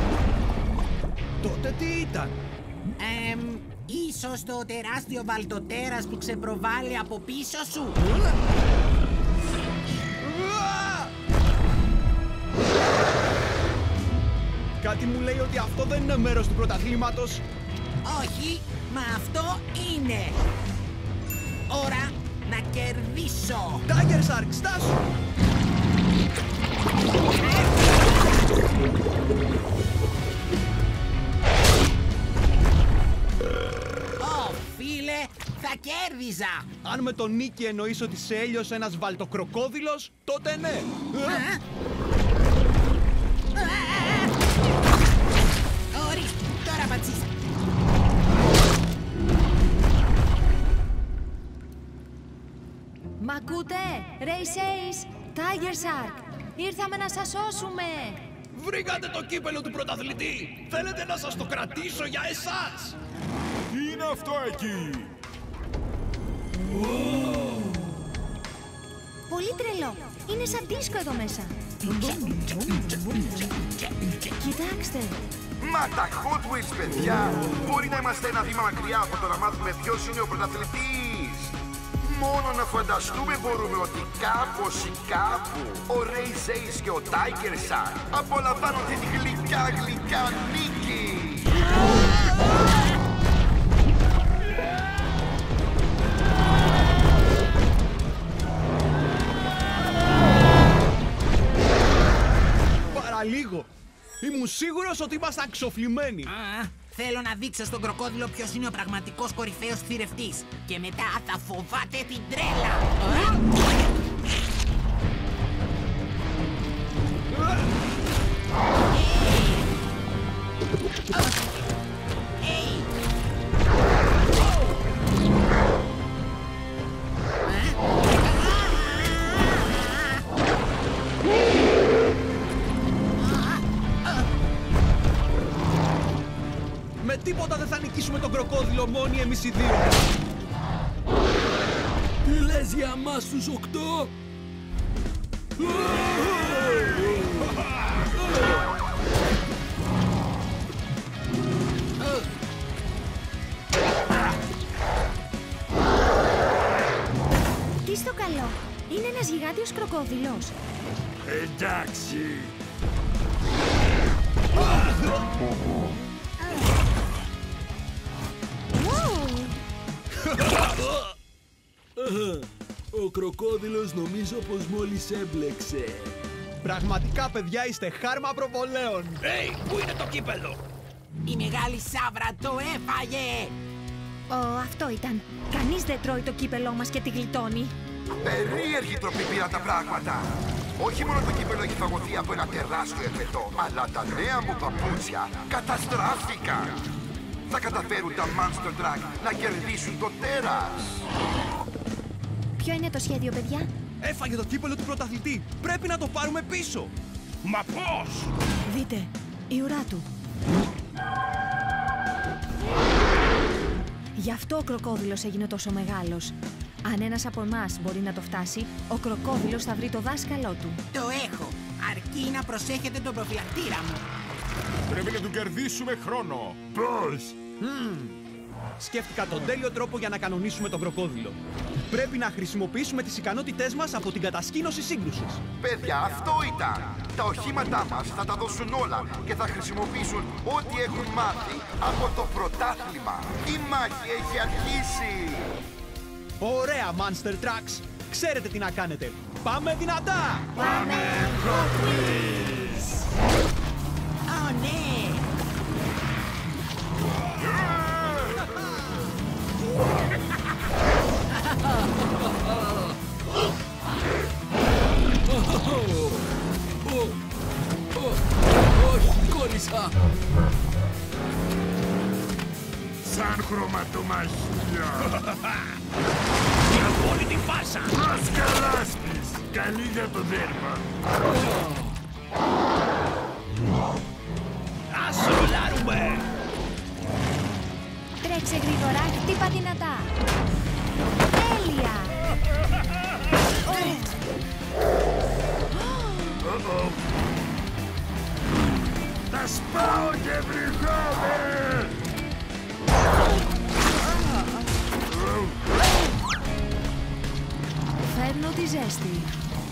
S11: Τότε τι ήταν?
S4: Εμ, ίσως το τεράστιο βαλτοτέρας που ξεπροβάλλει από πίσω σου.
S11: Κάτι μου λέει ότι αυτό δεν είναι μέρος του πρωταθλήματος.
S4: Όχι, μα αυτό είναι. Ώρα να κερδίσω.
S11: Tiger Shark, στάσου!
S4: Ω, φίλε, θα κέρδιζα.
S11: Αν με τον νίκη εννοείς ότι σε έλειωσε ένας βαλτοκροκόδιλος, τότε ναι.
S4: Ορίστε, τώρα πατσίσα.
S3: Μ' ακούτε? Race Ace, Tiger Shark, ήρθαμε να σας σώσουμε.
S11: Βρήκατε το κύπελο του πρωταθλητή. Θέλετε να σας το κρατήσω για εσάς?
S7: Τι είναι αυτό εκεί?
S3: Πολύ τρελό. Είναι σαν δίσκο εδώ μέσα. Κοιτάξτε.
S1: Μα τα Hot Wheels, παιδιά! Μπορεί να είμαστε ένα βήμα μακριά από το να μάθουμε ποιος είναι ο πρωταθλητής. Μόνο να φανταστούμε μπορούμε ότι κάπως ή κάπου ο Race Ace και ο Tiger Shark απολαμβάνουν την γλυκιά γλυκιά νίκη.
S11: Παραλίγο! Ήμουν σίγουρος ότι ήμασταν ξοφλημένοι.
S4: Α, θέλω να δείξω στον κροκόδιλο ποιος είναι ο πραγματικός κορυφαίος θηρευτής. Και μετά θα φοβάται την τρέλα.
S11: Με τίποτα δεν θα νικήσουμε τον κροκόδιλο μόνοι εμείς οι δύο.
S5: Τι λες για μας τους οκτώ?
S3: Τι στο καλό, είναι ένας γιγάντιος κροκόδιλος.
S6: Εντάξει.
S5: Ο κροκόδιλος νομίζω πως μόλις έμπλεξε.
S11: Πραγματικά, παιδιά, είστε χάρμα προβολέων.
S6: Hey, πού είναι το κύπελο?
S4: Η μεγάλη σάβρα το έφαγε.
S3: Ω, αυτό ήταν. Κανείς δεν τρώει το κύπελό μας και τη γλιτώνει.
S1: Περίεργη τροπή πήραν τα πράγματα. Όχι μόνο το κύπελο έχει φαγωθεί από ένα τεράστιο εφετό, αλλά τα νέα μου παπούτσια καταστράφηκαν. Θα καταφέρουν τα Monster Truck να κερδίσουν το τέρας.
S3: Ποιο είναι το σχέδιο, παιδιά?
S11: Έφαγε το κύπελο του πρωταθλητή. Πρέπει να το πάρουμε πίσω.
S6: Μα πώς?
S3: Δείτε, η ουρά του. Γι' αυτό ο κροκόδιλος έγινε τόσο μεγάλος. Αν ένας από εμάς μπορεί να το φτάσει, ο κροκόδιλος θα βρει το δάσκαλό του.
S4: Το έχω. Αρκεί να προσέχετε τον προφυλακτήρα μου.
S7: Πρέπει να του κερδίσουμε χρόνο.
S6: Πώς?
S11: Mm. Σκέφτηκα τον τέλειο τρόπο για να κανονίσουμε τον κροκόδιλο. Πρέπει να χρησιμοποιήσουμε τις ικανότητές μας από την κατασκήνωση σύγκρουσης.
S1: Παιδιά, αυτό ήταν. Τα οχήματά μας θα τα δώσουν όλα και θα χρησιμοποιήσουν ό,τι έχουν μάθει από το πρωτάθλημα. Η μάχη έχει αρχίσει.
S11: Ωραία, Monster Trucks. Ξέρετε τι να κάνετε. Πάμε δυνατά!
S4: Πάμε, Hot Wheels! Ω, ναι!
S5: Όχι, κόλλησα.
S6: Σαν χρωματομαχία. Η απόλυτη φάσα. Προσκαλάσπης. Καλή για το δέρμα. Ας ρολάρουμε.
S3: Τρέξε γρήγορα, χτύπα δυνατά. Τέλεια!
S6: Τα σπάω και βρυχάμε.
S3: Φέρνω τη ζέστη.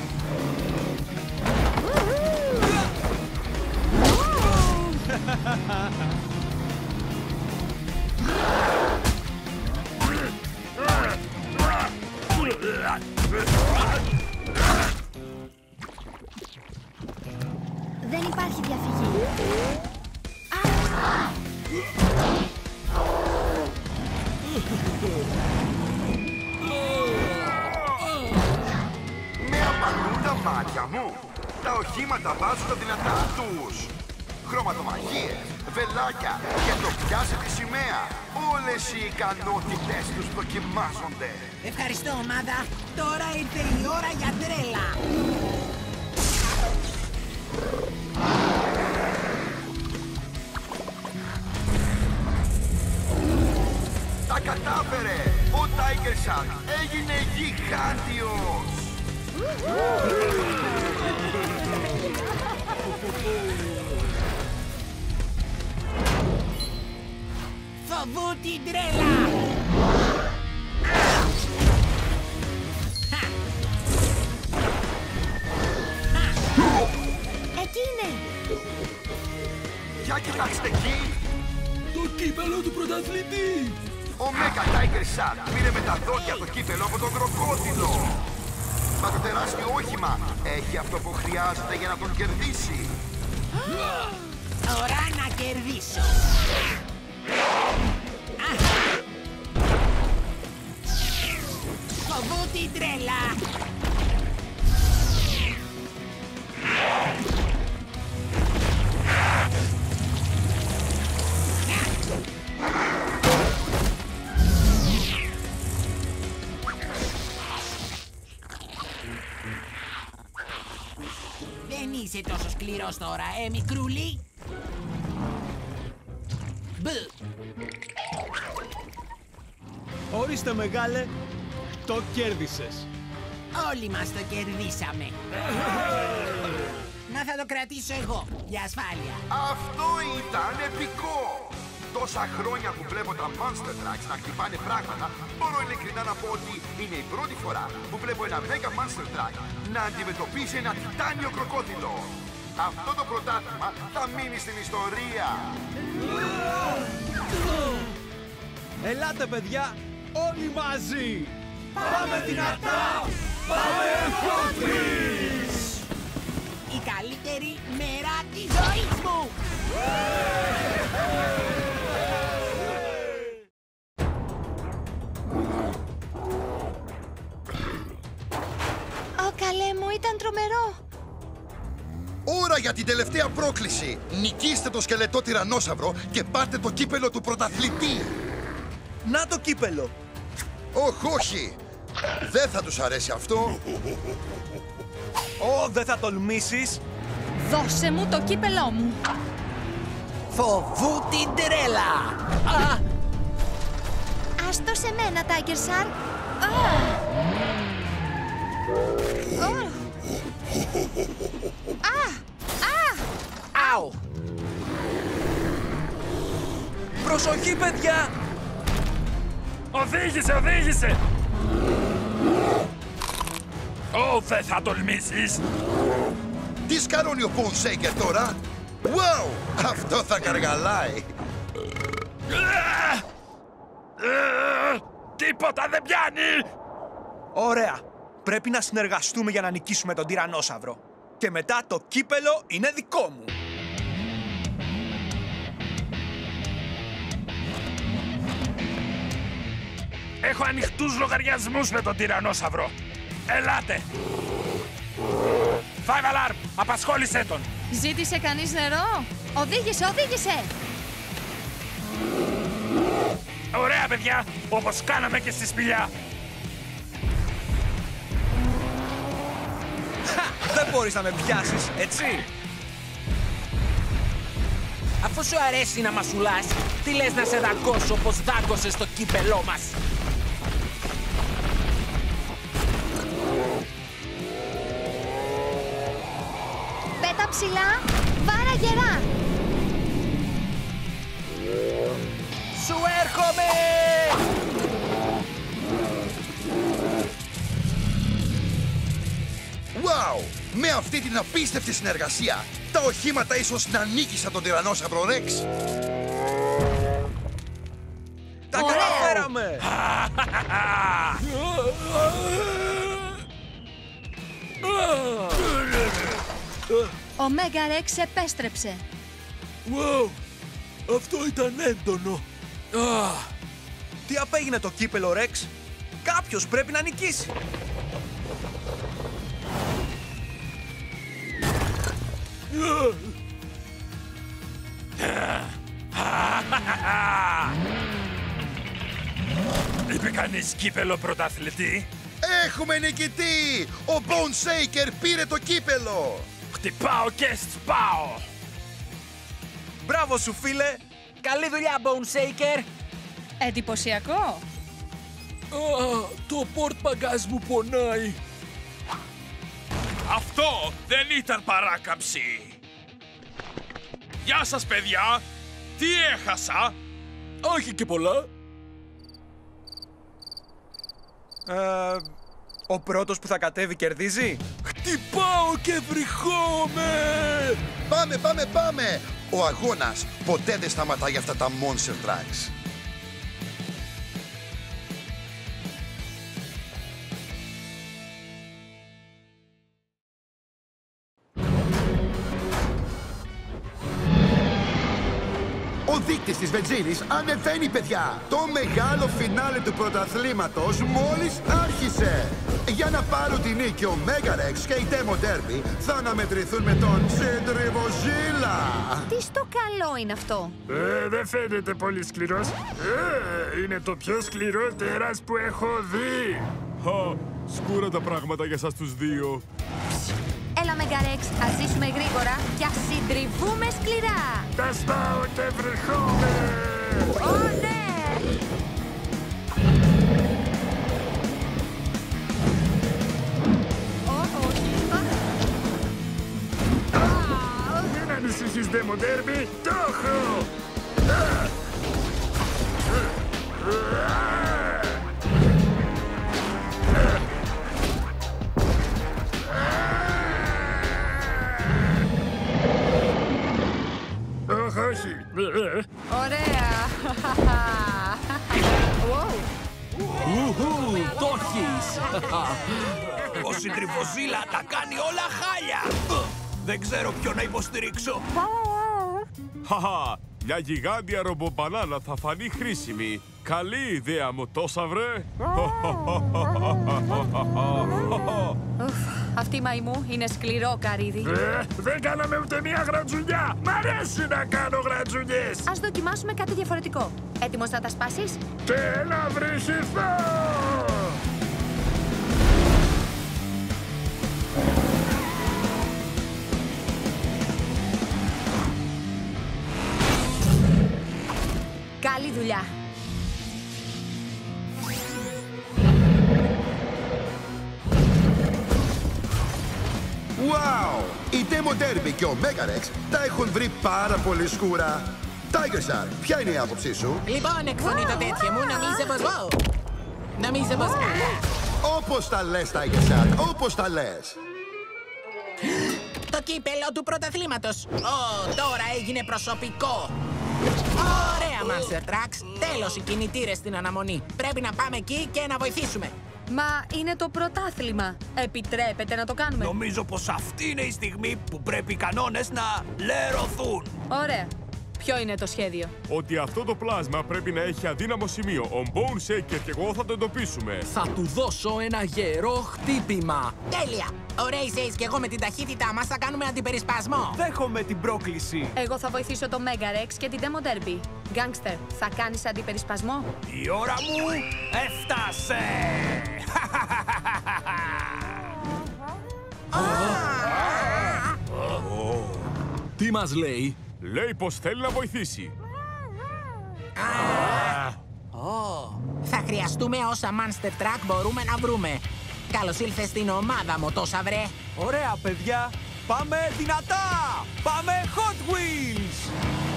S3: Δεν υπάρχει διαφυγή.
S1: Με απαλούν τα μάτια μου. Τα οχήματα βάζουν τα δυνατά τους. Χρωματομαχίες, βελάκια και το πιάσε τη σημαία. Όλες οι ικανότητες τους δοκιμάζονται.
S4: Ευχαριστώ, ομάδα. Τώρα ήρθε η ώρα για τρέλα.
S1: Τα κατάφερε! Ο Tiger Shark έγινε γιγάντιος!
S4: Φοβού την τρέλα!
S3: Εκεί είναι!
S1: Για κοιτάξτε εκεί!
S5: Το κύπελο του πρωταθλητή!
S1: Ο Mega Tiger Shark πήρε με τα δόντια το κύπελο από τον κροκόδιλο! Μα το τεράστιο όχημα έχει αυτό που χρειάζεται για να τον κερδίσει!
S4: Ώρα να κερδίσω! Φοβού την τρέλα! Δεν είσαι τόσο σκληρός τώρα, ε, μικρούλι! Μπ.
S11: Ορίστε μεγάλε, το κέρδισες.
S4: Όλοι μας το κερδίσαμε. Να θα το κρατήσω εγώ, για ασφάλεια.
S1: Αυτό ήταν επικό! Τόσα χρόνια που βλέπω τα Monster Trucks να χτυπάνε πράγματα, μπορώ ειλικρινά να πω ότι είναι η πρώτη φορά που βλέπω ένα Mega Monster Truck να αντιμετωπίσει ένα τιτάνιο κροκόδιλο. Αυτό το πρωτάθλημα θα μείνει στην ιστορία.
S11: Ελάτε παιδιά, όλοι μαζί!
S2: Πάμε δυνατά! Πάμε Hot Wheels!
S4: Η καλύτερη μέρα της ζωής μου!
S3: Ω, καλέ μου, ήταν τρομερό!
S1: Ώρα για την τελευταία πρόκληση! Νικήστε το σκελετό τυρανόσαυρο και πάρτε το κύπελο του πρωταθλητή!
S2: Να το κύπελο!
S1: Όχι, όχι! Δεν θα τους αρέσει αυτό!
S2: Ω, δεν θα τολμήσεις!
S10: Δώσε μου το κύπελό μου!
S4: Φοβού την τρέλα!
S3: Α! Ας το σε μένα, Tiger Shark! Α! Α! Α! Α!
S4: Άου!
S2: Προσοχή, παιδιά!
S6: Οδήγησε, οδήγησε! Ω, δεν θα τολμήσεις!
S1: Τι σκαρώνει ο Bone Shaker τώρα? Wow! Αυτό θα καργαλάει!
S6: Τίποτα δεν πιάνει!
S2: Ωραία! Πρέπει να συνεργαστούμε για να νικήσουμε τον τυρανόσαυρο. Και μετά το κύπελο είναι δικό μου.
S6: Έχω ανοιχτούς λογαριασμούς με τον τυρανόσαυρο. Ελάτε! Five Alarm, απασχόλησέ τον!
S10: Ζήτησε κανείς νερό?
S3: Οδήγησε, οδήγησε!
S6: Ωραία, παιδιά! Όπως κάναμε και στη σπηλιά!
S2: Χα! Δεν μπορείς να με πιάσεις, έτσι!
S8: Αφού σου αρέσει να μασουλάς, τι λες να σε δαγκώσω όπως δάγκωσες το κύπελό μας?
S3: Πέτα ψηλά, βάρα γερά!
S8: Σου έρχομαι!
S1: Wow! Με αυτή την απίστευτη συνεργασία, τα οχήματα ίσως να νίκησαν τον τυρανόσαυρο Rex.
S2: Τα καταφέραμε!
S10: Ο Mega Rex επέστρεψε.
S5: Wow! Αυτό ήταν έντονο.
S2: Α, τι απέγινε το κύπελο, Rex? Κάποιος πρέπει να νικήσει.
S6: Είπε κανείς κύπελο πρωταθλητή?
S1: Έχουμε νικητή! Ο Bone Shaker πήρε το κύπελο!
S6: Χτυπάω και σπάω!
S2: Μπράβο σου, φίλε!
S8: Καλή δουλειά, Bone Shaker!
S10: Εντυπωσιακό!
S5: Α, το πορτ μπαγκάζ μου πονάει.
S7: Αυτό δεν ήταν παράκαμψη. Γεια σας, παιδιά. Τι έχασα?
S5: Όχι και πολλά.
S2: Ε, ο πρώτος που θα κατέβει κερδίζει.
S5: Χτυπάω και βρυχόμαι!
S1: Πάμε, πάμε, πάμε! Ο αγώνας ποτέ δεν σταματά για αυτά τα Monster Trucks. Ο δείκτης της βενζίνης ανεβαίνει, παιδιά! Το μεγάλο φινάλε του πρωταθλήματος μόλις άρχισε! Για να πάρουν την νίκη, ο Megarex και η Demo Derby θα αναμετρηθούν με τον Centrifugal.
S3: Τι στο καλό είναι αυτό?
S6: Ε, δεν φαίνεται πολύ σκληρός. Ε, είναι το πιο σκληρό τέρας που έχω δει.
S7: Χα, σκούρα τα πράγματα για σας τους δύο.
S3: Έλα, Megarex, ας ζήσουμε γρήγορα και ας συντριβούμε σκληρά.
S6: Τα σπάω και βρεχόμαι.
S3: Ω, ναι!
S6: Μην ανησυχείς, Demo Derby, το έχω! Όχι.
S10: Ωραία.
S5: Ουχου, το έχεις.
S11: Ο Centrifugal τα κάνει όλα χάλια. Δεν ξέρω ποιο να υποστηρίξω.
S7: Χαχα, μια γιγάντια ρομποπανάνα θα φανεί χρήσιμη. Καλή ιδέα, μοτόσαυρε.
S10: Αυτή η μαϊμού είναι σκληρό καρύδι.
S6: Ε, δεν κάναμε ούτε μία γρατζουνιά. Μ' αρέσει να κάνω γρατζουνιές.
S3: Ας δοκιμάσουμε κάτι διαφορετικό. Έτοιμος να τα σπάσεις?
S6: Και να βρυχηθώ.
S3: Καλή δουλειά.
S1: Wow! Η Demo Derby και ο Megarex τα έχουν βρει πάρα πολύ σκούρα. Tiger Shark, ποια είναι η άποψή σου?
S4: Λοιπόν, εκφωνεί το τέτοιο μου, νομίζω πως... Wow. Νομίζω πως...
S1: Όπως τα λες, Tiger Shark, όπως τα λες.
S4: Το κύπελο του πρωταθλήματος. Ω, τώρα έγινε προσωπικό. Ωραία, Monster Trucks. Τέλος οι κινητήρες στην αναμονή. Πρέπει να πάμε εκεί και να βοηθήσουμε.
S10: Μα είναι το πρωτάθλημα. Επιτρέπεται να το κάνουμε?
S11: Νομίζω πως αυτή είναι η στιγμή που πρέπει οι κανόνες να λερωθούν.
S10: Ωραία. Ποιο είναι το σχέδιο?
S7: Ότι αυτό το πλάσμα πρέπει να έχει αδύναμο σημείο. Ο Bone Shaker και εγώ θα το εντοπίσουμε.
S2: Θα του δώσω ένα γερό χτύπημα.
S4: Τέλεια! Ο Race Ace και εγώ με την ταχύτητά μας θα κάνουμε αντιπερισπασμό.
S2: Δέχομαι την πρόκληση.
S10: Εγώ θα βοηθήσω το Megarex και την Demo Derby. Gangster, θα κάνεις αντιπερισπασμό?
S11: Η ώρα μου έφτασε!
S5: Τι μας λέει?
S7: Λέει πως θέλει να βοηθήσει.
S4: Θα χρειαστούμε όσα Monster Truck μπορούμε να βρούμε. Καλώς ήλθες στην ομάδα, μοτόσαυρε.
S2: Ωραία, παιδιά. Πάμε δυνατά! Πάμε Hot Wheels!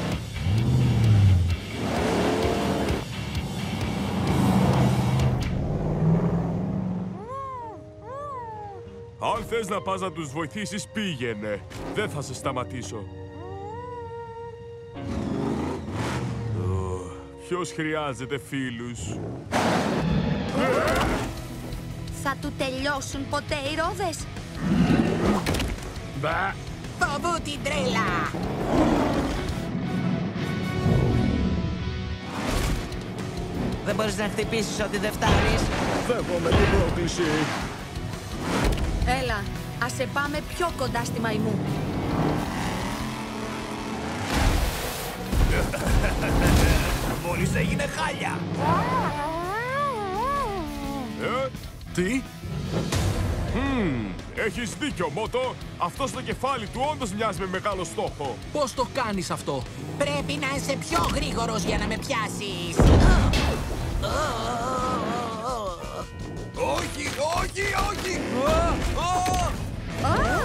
S7: Αν θες να πας να τους βοηθήσεις, πήγαινε. Δεν θα σε σταματήσω. Ποιος χρειάζεται φίλους?
S3: Θα του τελειώσουν ποτέ οι ρόδες?
S6: Μπα.
S4: Φοβού την τρέλα!
S12: Δεν μπορείς να χτυπήσεις ότι δεν φτάνεις.
S11: Δέχομαι την πρόκληση.
S10: Έλα, ας σε πάμε πιο κοντά στη μαϊμού.
S11: Μόλις έγινε χάλια.
S7: Ε,
S5: τι?
S7: Μμμ, έχεις δίκιο, Μότο. Αυτό στο κεφάλι του όντως μοιάζει με μεγάλο στόχο.
S2: Πώς το κάνεις αυτό?
S4: Πρέπει να είσαι πιο γρήγορος για να με πιάσεις.
S11: Όχι, όχι, όχι!
S10: Α!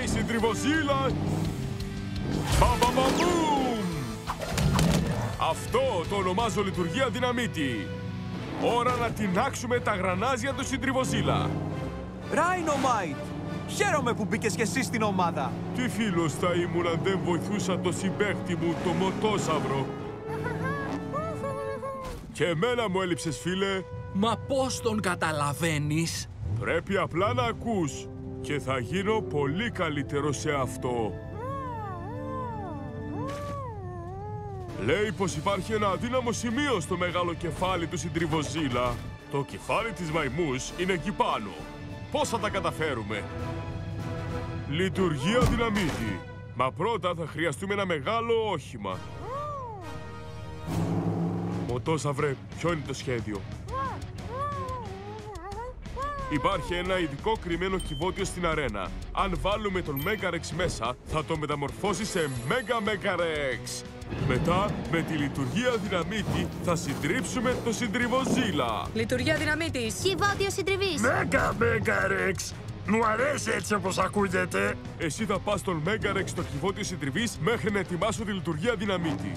S7: η συντριβοζήλα. Μπαμπαμπαμπούμ! Αυτό το ονομάζω λειτουργία δυναμίτη. Ώρα να τινάξουμε τα γρανάζια του συντριβοζήλα.
S2: Rhino-Mite! Χαίρομαι που μπήκες και εσύ στην ομάδα.
S7: Τι φίλος θα ήμουν αν δεν βοηθούσα το συμπαίχτη μου, το μοτόσαυρο. Και εμένα μου έλειψες, φίλε.
S5: Μα πώς τον καταλαβαίνεις?
S7: Πρέπει απλά να ακούς. Και θα γίνω πολύ καλύτερο σε αυτό. Λέει πως υπάρχει ένα αδύναμο σημείο στο μεγάλο κεφάλι του συντριβοζήλα. Το κεφάλι της μαϊμούς είναι εκεί πάνω. Πώς θα τα καταφέρουμε? Λειτουργία δυναμίτη. Μα πρώτα θα χρειαστούμε ένα μεγάλο όχημα. Μοτόσαυρε, ποιο είναι το σχέδιο? Υπάρχει ένα ειδικό κρυμμένο κυβότιο στην αρένα. Αν βάλουμε τον Μέγαρεξ μέσα, θα το μεταμορφώσει σε Μέγα Μέγαρεξ. Μετά, με τη λειτουργία δυναμίτη, θα συντρίψουμε το συντριβοζήλα.
S3: Λειτουργία δυναμίτης.
S9: Κυβότιο συντριβής.
S6: Μέγα Μέγαρεξ. Μου αρέσει έτσι όπως ακούγεται.
S7: Εσύ θα πας στον Μέγαρεξ στο κυβότιο συντριβής μέχρι να ετοιμάσω τη λειτουργία δυναμίτη.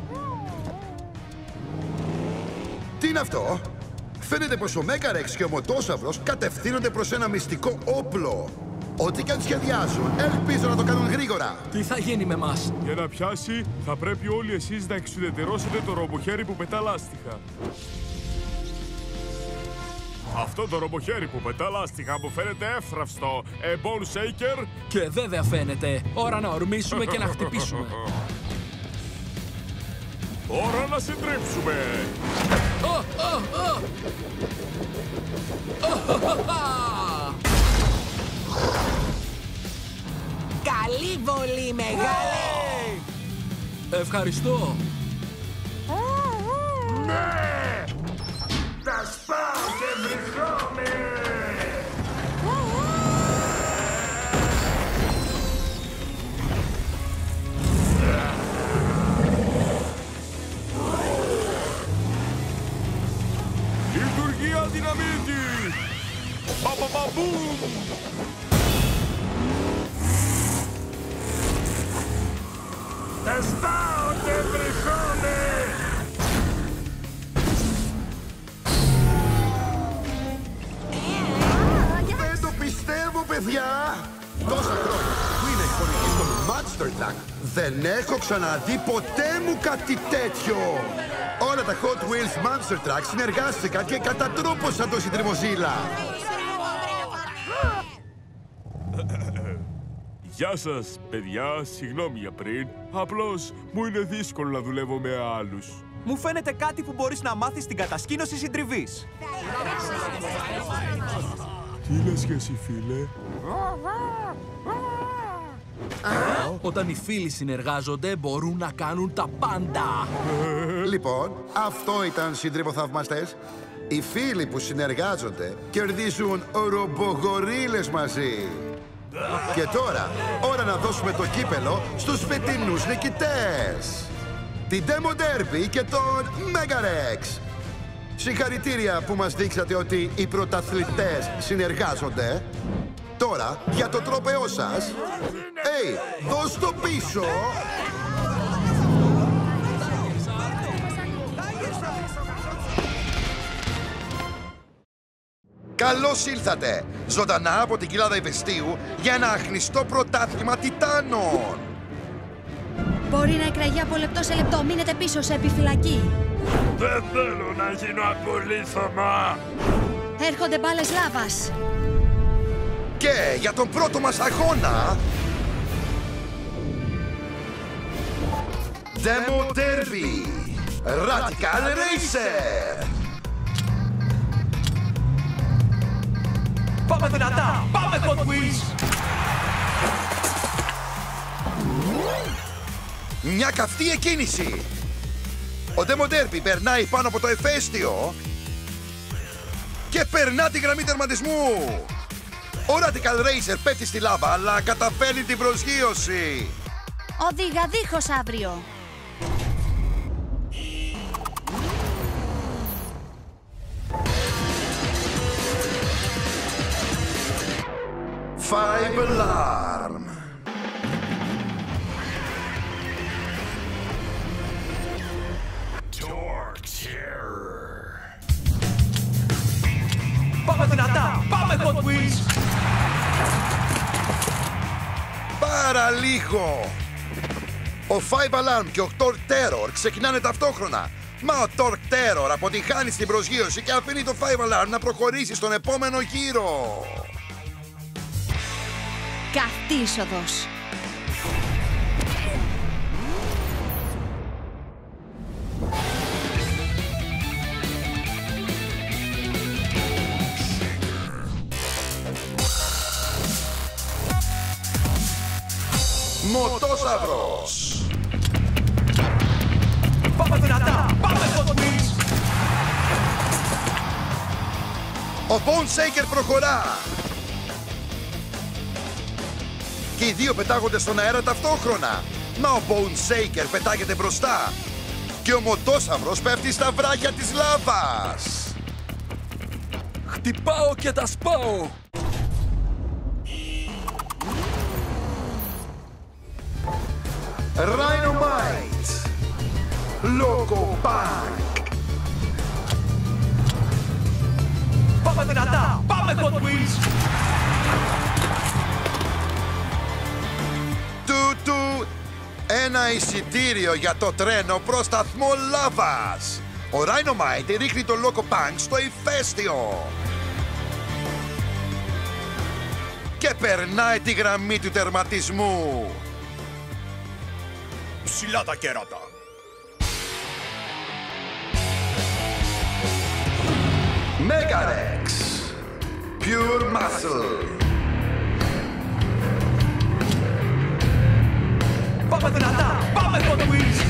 S1: Τι είναι αυτό? Φαίνεται πως ο Μέγαρεξ και ο Μοτόσαυρος κατευθύνονται προς ένα μυστικό όπλο. Ό,τι και αν σχεδιάζουν, ελπίζω να το κάνουν γρήγορα.
S5: Τι θα γίνει με μας?
S7: Για να πιάσει, θα πρέπει όλοι εσείς να εξουδετερώσετε το ρομποχέρι που πετά λάστιχα. Αυτό το ρομποχέρι που πετά λάστιχα που φαίνεται εύθραυστο. Ε, Bone Shaker.
S5: Και βέβαια φαίνεται. Ώρα να ορμήσουμε και να χτυπήσουμε.
S7: Ώρα να συντρίψουμε.
S4: Καλή βολή, μεγάλε!
S5: Ευχαριστώ.
S6: Ναι! Τα σπάω και βρυχόμαι!
S7: Λειτουργία δυναμίτη! Παπαπαμπούμ!
S6: Τα σπάω και βρυχόμαι!
S1: Δεν το πιστεύω, παιδιά! Τόσα χρόνια που είναι εκπονητής των Monster Truck, δεν έχω ξαναδεί ποτέ μου κάτι τέτοιο! Όλα τα Hot Wheels Monster Truck συνεργάστηκαν και κατατρόπωσαν το συντριβοζήλα!
S7: Γεια σας, παιδιά. Συγγνώμη για πριν. Απλώς μου είναι δύσκολο να δουλεύω με άλλους.
S2: Μου φαίνεται κάτι που μπορείς να μάθεις στην κατασκήνωση συντριβής.
S7: Τι λες και εσύ, φίλε?
S5: Όταν οι φίλοι συνεργάζονται, μπορούν να κάνουν τα πάντα.
S1: Λοιπόν, αυτό ήταν, συντριβοθαυμαστές. Οι φίλοι που συνεργάζονται κερδίζουν ρομπογορίλες μαζί. Και τώρα, ώρα να δώσουμε το κύπελο στους φετινούς νικητές. Την Demo Derby και τον Μέγαρεξ. Συγχαρητήρια που μας δείξατε ότι οι πρωταθλητές συνεργάζονται. Τώρα, για το τρόπεό σας. Ει, δώσ' το πίσω. Καλώς ήλθατε, ζωντανά από την κοιλάδα Ηφαιστείου για ένα αχνηστό πρωτάθλημα τιτάνων.
S9: Μπορεί να εκραγεί από λεπτό σε λεπτό. Μείνετε πίσω σε επιφυλακή.
S6: Δεν θέλω να γίνω απολύθωμα.
S9: Έρχονται μπάλες λάβας.
S1: Και για τον πρώτο μας αγώνα... Demo Derby Radical Racer.
S2: Πάμε δυνατά! Πάμε, Hot Wheels!
S1: Μια καυτή εκκίνηση. Ο Demo Derby περνάει πάνω από το ηφαίστειο και περνά τη γραμμή τερματισμού. Ο Radical Racer πέφτει στη λάβα, αλλά καταφέρνει την προσγείωση.
S9: Οδήγα δίχως αύριο.
S1: Five Alarm.
S2: Πάμε δυνατά! Πάμε Hot Wheels!
S1: Πάρα λίγο! Ο Five Alarm και ο Torque Terror ξεκινάνε ταυτόχρονα. Μα ο Torque Terror αποτυχάνει στην προσγείωση και αφήνει το Five Alarm να προχωρήσει στον επόμενο γύρο.
S10: Καυτή είσοδος.
S1: Μοτόσαυρος.
S2: Πάμε δυνατά! Πάμε Hot Wheels!
S1: Ο Bone Shaker προχωρά. Και οι δύο πετάγονται στον αέρα ταυτόχρονα. Μα ο Bone Shaker πετάγεται μπροστά. Και ο Μοτόσαυρος πέφτει στα βράχια της λάβας.
S5: Χτυπάω και τα σπάω.
S1: Rhinomite. Loco Punk.
S2: Πάμε δυνατά! Πάμε Hot Wheels!
S1: Τούτου ένα εισιτήριο για το τρένο προς σταθμό λάβας. Ο Rhinomite ρίχνει το Loco Punk στο ηφαίστειο. Και περνάει τη γραμμή του τερματισμού.
S11: Ψηλά τα κέρατα.
S1: Megarex. Pure Muscle.
S2: Πάμε δυνατά! Πάμε Hot Wheels!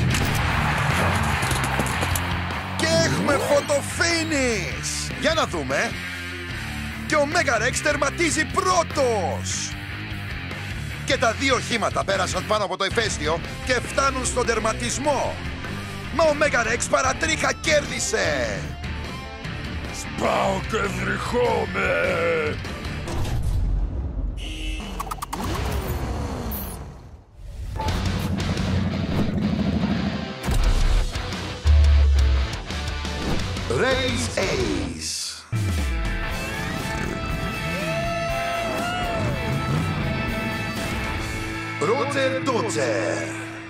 S1: Και έχουμε φωτοφίνις. Για να δούμε. Και ο Megarex τερματίζει πρώτος. Και τα δύο οχήματα πέρασαν πάνω από το ηφαίστειο και φτάνουν στον τερματισμό. Μα ο Megarex παρατρίχα κέρδισε.
S6: Σπάω και βρυχόμαι.
S1: Race Ace. Roger Dodger.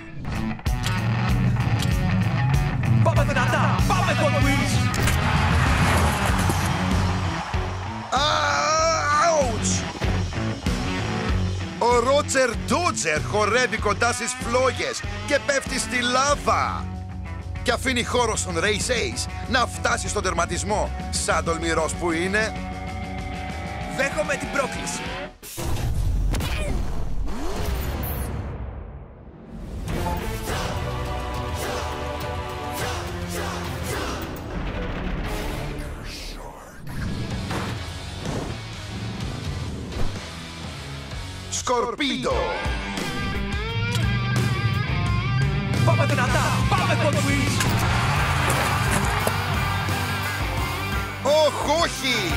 S2: Πάμε δυνατά! Πάμε Hot Wheels!
S1: Ouch! Ο Roger Dodger χορεύει κοντά στις φλόγες και πέφτει στη λάβα. Και αφήνει χώρο στον Race Ace να φτάσει στον τερματισμό. Σαν τολμηρός που είναι.
S2: Δέχομαι την πρόκληση.
S1: Σκορπίδο.
S2: Πάμε δυνατά! Πάμε Hot Wheels!
S1: Όχ, όχι!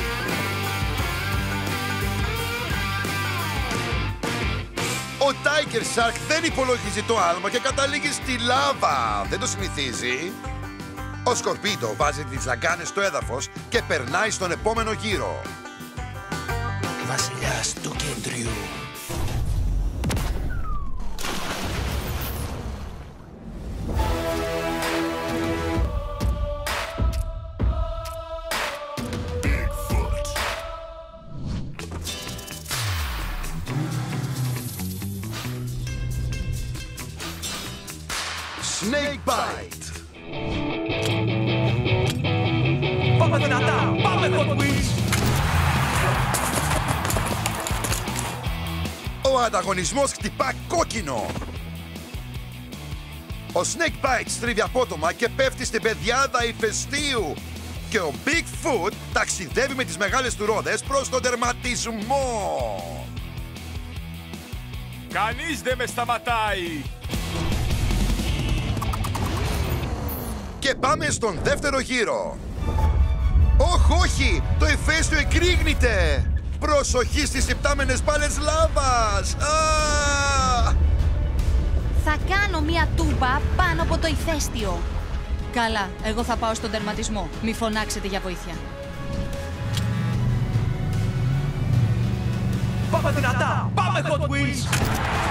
S1: Ο Tiger Shark δεν υπολογίζει το άλμα και καταλήγει στη λάβα. Δεν το συνηθίζει. Ο Σκορπίδο βάζει τις ζαγκάνες στο έδαφος και περνάει στον επόμενο γύρο.
S12: Βασιλιάς του κέντριου.
S1: Snake Bite.
S2: Πάμε δυνατά! Πάμε Hot Wheels!
S1: Ο ανταγωνισμός χτυπά κόκκινο. Ο Snake Bite στρίβει απότομα και πέφτει στην πεδιάδα ηφαιστείου. Και ο Bigfoot ταξιδεύει με τις μεγάλες του ρόδες προς τον τερματισμό.
S7: Κανείς δεν με σταματάει.
S1: Και πάμε στον δεύτερο γύρο. Όχ, όχι! Το ηφαίστειο εκρήγνεται! Προσοχή στις υπτάμενες μπάλες λάβας! Α!
S10: Θα κάνω μία τούμπα πάνω από το ηφαίστειο. Καλά, εγώ θα πάω στον τερματισμό. Μη φωνάξετε για βοήθεια.
S2: Πάμε δυνατά! Πάμε Hot Wheels!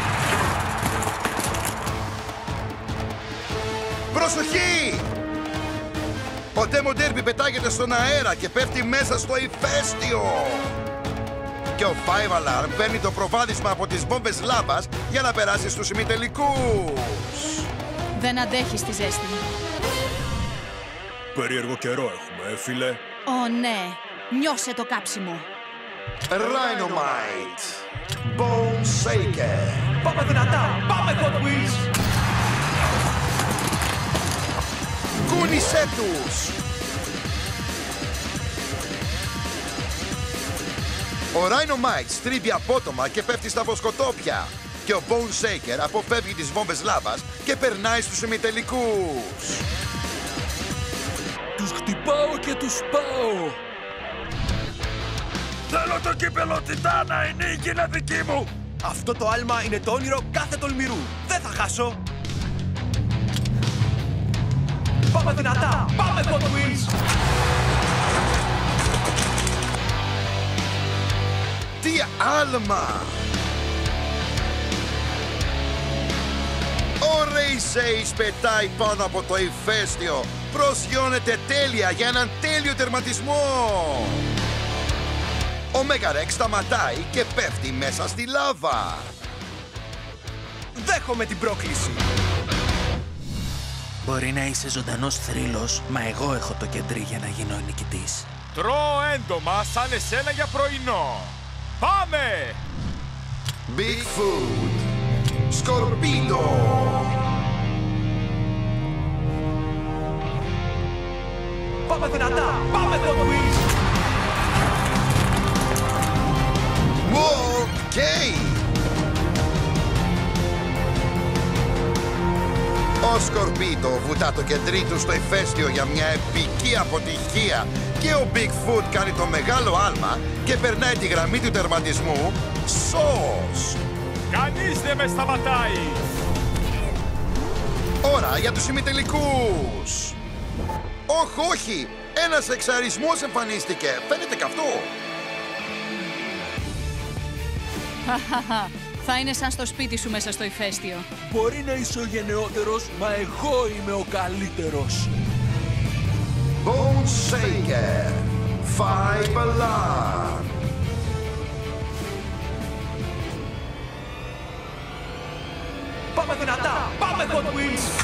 S1: Προσοχή! Ο Demo Derby πετάγεται στον αέρα και πέφτει μέσα στο ηφαίστειο. Και ο Five Alarm παίρνει το προβάδισμα από τις βόμβες λάβας για να περάσει στους ημιτελικούς.
S10: Δεν αντέχεις τη ζέστη.
S13: Περίεργο καιρό έχουμε, ε, φίλε.
S10: Ω, ναι. Νιώσε το κάψιμο.
S1: Rhinomite. Bone Shaker.
S2: Πάμε δυνατά! Πάμε Hot Wheels!
S1: Κούνησέ τους! Ο Rhinomite στρίβει απότομα και πέφτει στα βοσκοτόπια. Και ο Bone Shaker αποφεύγει τις βόμβες λάβας και περνάει στους ημιτελικούς.
S5: Τους χτυπάω και τους πάω.
S6: Θέλω το κύπελο Τιτάνα, η νίκη είναι δική μου!
S2: Αυτό το άλμα είναι το όνειρο κάθε τολμηρού. Δεν θα χάσω! Πάμε δυνατά! Πάμε Hot Wheels!
S1: Τι άλμα! Ο Race Ace πετάει πάνω από το ηφαίστειο. Προσγειώνεται τέλεια για έναν τέλειο τερματισμό. Ο Mega Rex σταματάει και πέφτει μέσα στη λάβα.
S2: Δέχομαι την πρόκληση.
S12: Μπορεί να είσαι ζωντανός θρύλος, μα εγώ έχω το κεντρί για να γίνω ο νικητής.
S7: Τρώω έντομα σαν εσένα για πρωινό. Πάμε!
S1: Bigfoot. Σκορπίδο.
S2: Πάμε δυνατά! Πάμε Hot Wheels!
S1: Οκ! Ο Σκορπίδο βουτά το κεντρί του στο ηφαίστειο για μια επική αποτυχία και ο Bigfoot κάνει το μεγάλο άλμα και περνάει τη γραμμή του τερματισμού σως.
S7: Κανείς δεν με σταματάει!
S1: Ώρα για τους ημιτελικούς! Όχι, όχι! Ένας εξαρισμός εμφανίστηκε! Φαίνεται καυτό!
S10: Χαχαχα. Θα είναι σαν στο σπίτι σου μέσα στο ηφαίστειο.
S5: Μπορεί να είσαι ο γενναιότερος, μα εγώ είμαι ο καλύτερος.
S1: Bone Shaker. Five Alarm.
S2: Πάμε δυνατά! Πάμε Hot Wheels!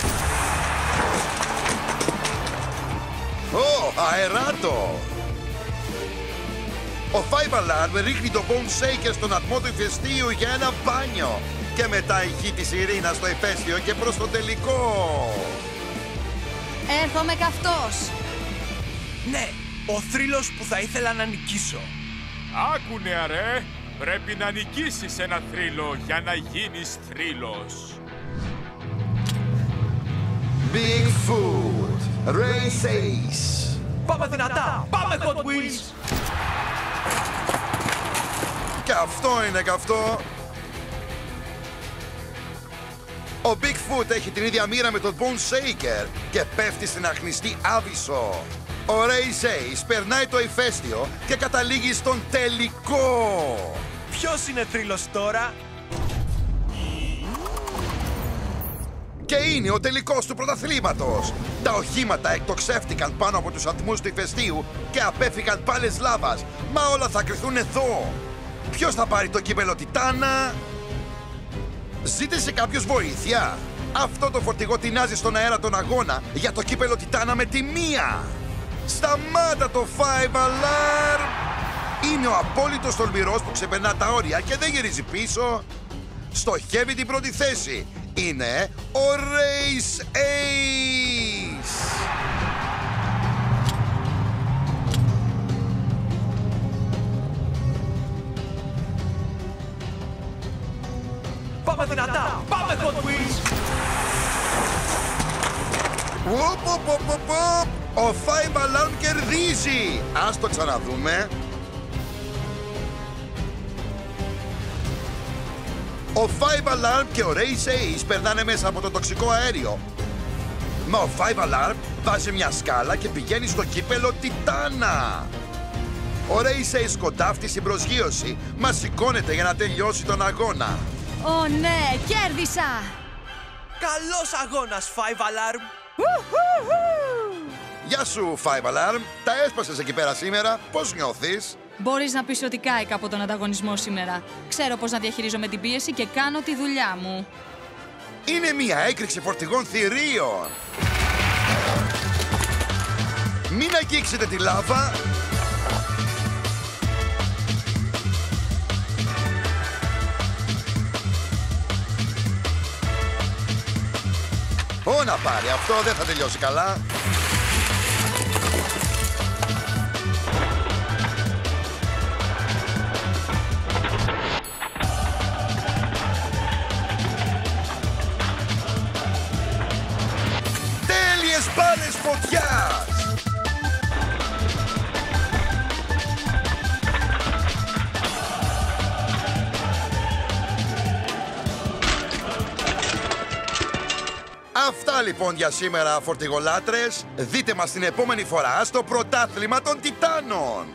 S1: Ω, αεράτο! Ο Five Alarm ρίχνει το Bone Shaker στον ατμό του ηφαιστείου για ένα μπάνιο και μετά ηχεί της ειρήνας στο ηφαίστειο και προς το τελικό.
S10: Έρχομαι καυτός.
S2: Ναι, ο θρύλος που θα ήθελα να νικήσω.
S7: Άκου νεαρέ, πρέπει να νικήσεις ένα θρύλο για να γίνεις θρύλος.
S1: Bigfoot. Race Ace.
S2: Πάμε δυνατά! Πάμε Hot Wheels!
S1: Και αυτό είναι καυτό. Ο Bigfoot έχει την ίδια μοίρα με τον Bone Shaker και πέφτει στην αχνηστή άβυσσο. Ο Race Ace περνάει το ηφαίστειο και καταλήγει στον τελικό.
S2: Ποιος είναι θρύλος τώρα?
S1: Και είναι ο τελικός του πρωταθλήματος. Τα οχήματα εκτοξεύτηκαν πάνω από τους ατμούς του ηφαιστείου και απέφυγαν πάλες λάβας. Μα όλα θα κρυθούν εδώ. Ποιος θα πάρει το κύπελο Τιτάνα? Ζήτησε κάποιος βοήθεια? Αυτό το φορτηγό τεινάζει στον αέρα τον αγώνα για το κύπελο Τιτάνα με τη μία. Σταμάτα το Five Alarm! Είναι ο απόλυτος τολμηρός που ξεπερνά τα όρια και δεν γυρίζει πίσω. Στοχεύει την πρώτη θέση. Είναι ο Race Ace!
S2: Πάμε δυνατά! Πάμε Hot Wheels!
S1: Οπ, οπ, οπ, οπ, οπ. Ο Five Alarm κερδίζει! Ας το ξαναδούμε. Ο Five Alarm και ο Race Ace περνάνε μέσα από το τοξικό αέριο. Μα ο Five Alarm βάζει μια σκάλα και πηγαίνει στο κύπελο Τιτάνα. Ο Ray-Say σκοντάφτει στην προσγείωση. Μας σηκώνεται για να τελειώσει τον αγώνα.
S10: Ω ναι, κέρδισα!
S2: Καλός αγώνας, Five Alarm!
S1: Γεια σου, Five Alarm. Τα έσπασες εκεί πέρα σήμερα. Πώς νιώθεις?
S10: Μπορείς να πεις ότι κάηκα από τον ανταγωνισμό σήμερα. Ξέρω πώς να διαχειρίζομαι την πίεση και κάνω τη δουλειά μου.
S1: Είναι μια έκρηξη φορτηγών θηρίων. Μην αγγίξετε τη λάβα. Ω, να πάρει, αυτό δεν θα τελειώσει καλά. Τέλειες μπάλες φωτιάς! Αυτά λοιπόν για σήμερα, φορτηγολάτρες. Δείτε μας την επόμενη φορά στο πρωτάθλημα των Τιτάνων.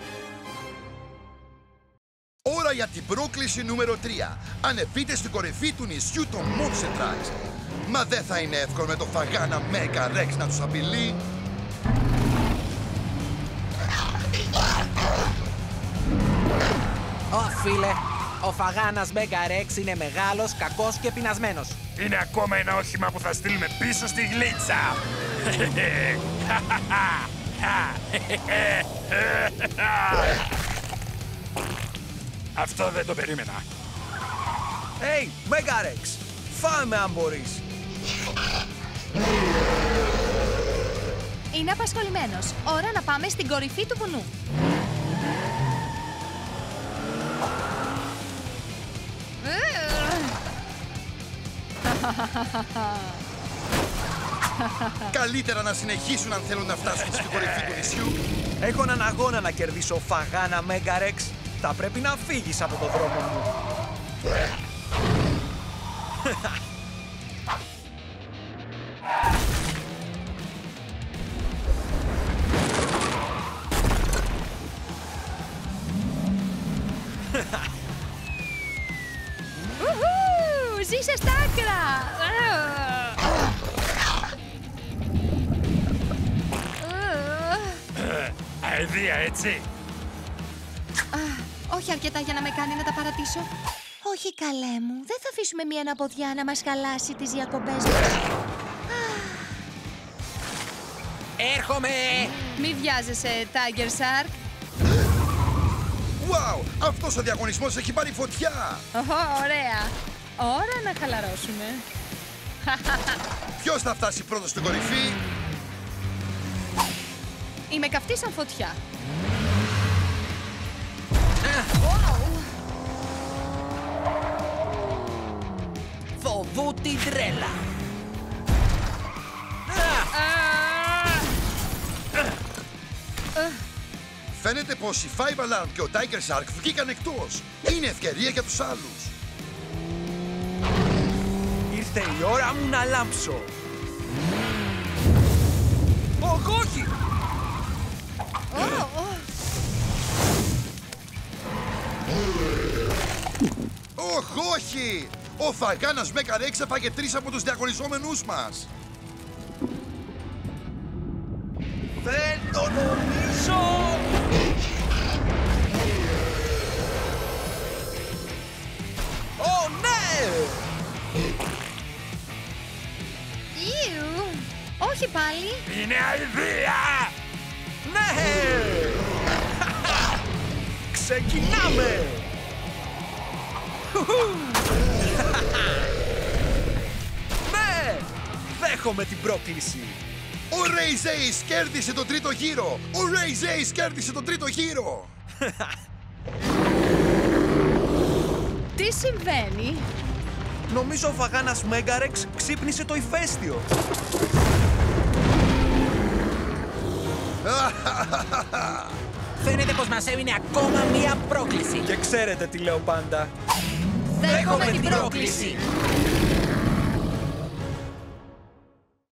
S1: Ώρα για την πρόκληση νούμερο τρία. Ανεβείτε στην κορυφή του νησιού των Monster Trucks. Μα δεν θα είναι εύκολο με το Φαγάνα Mega Rex να τους απειλεί.
S4: Ω φίλε, ο Φαγάνας Mega Rex είναι μεγάλος, κακός και πεινασμένος.
S6: Είναι ακόμα ένα όχημα που θα στείλουμε πίσω στη γλίτσα. Αυτό δεν το περίμενα.
S2: Hey, Mega Rex! Φάμε αν μπορείς!
S3: Είναι απασχολημένος. Ώρα να πάμε στην κορυφή του βουνού.
S1: Καλύτερα να συνεχίσουν αν θέλουν να φτάσουν στην κορυφή του νησιού.
S2: Έχω έναν αγώνα να κερδίσω, Φαγάνα Mega Rex. Θα πρέπει να φύγεις από το δρόμο μου.
S3: Ουχού! Ζήσε στα άκρα!
S6: Αηδία, έτσι.
S3: Όχι αρκετά για να με κάνει να τα παρατήσω. Όχι, καλέ μου. Δεν θα αφήσουμε μία αναποδιά να μας χαλάσει τις διακοπές μας.
S4: Έρχομαι!
S10: Μη βιάζεσαι, Tiger Shark.
S1: Wow! Αυτός ο διαγωνισμός έχει πάρει φωτιά!
S10: Οχο, ωραία. Ώρα να χαλαρώσουμε.
S1: Ποιος θα φτάσει πρώτος στην κορυφή?
S10: Είμαι καυτή σαν φωτιά.
S4: Φοβού την τρέλα.
S1: Φαίνεται πως η Five Alarm και ο Tiger Shark βγήκαν εκτός. Είναι ευκαιρία για τους άλλους.
S2: Ήρθε η ώρα μου να λάμψω. Όχι, όχι!
S1: Ωχ, όχι! Ο Φαγάνας Mega Rex έφαγε τρεις από τους διαγωνιζόμενους μας.
S2: Δεν το νομίζω! Ω, ναι!
S3: Ιου! Όχι πάλι!
S6: Είναι αηδία!
S2: Ναι! Ξεκινάμε! Ναι! Δέχομαι την πρόκληση!
S1: Ο Ray-Say κέρδισε τον τρίτο γύρο! Ο Ray-Say κέρδισε τον τρίτο γύρο!
S10: Τι συμβαίνει?
S2: Νομίζω ο Φαγάνας Mega Rex ξύπνησε το ηφαίστειο.
S4: Φαίνεται πως μας έμεινε ακόμα μία πρόκληση.
S2: Και ξέρετε τι λέω πάντα.
S3: Δέχομαι την πρόκληση!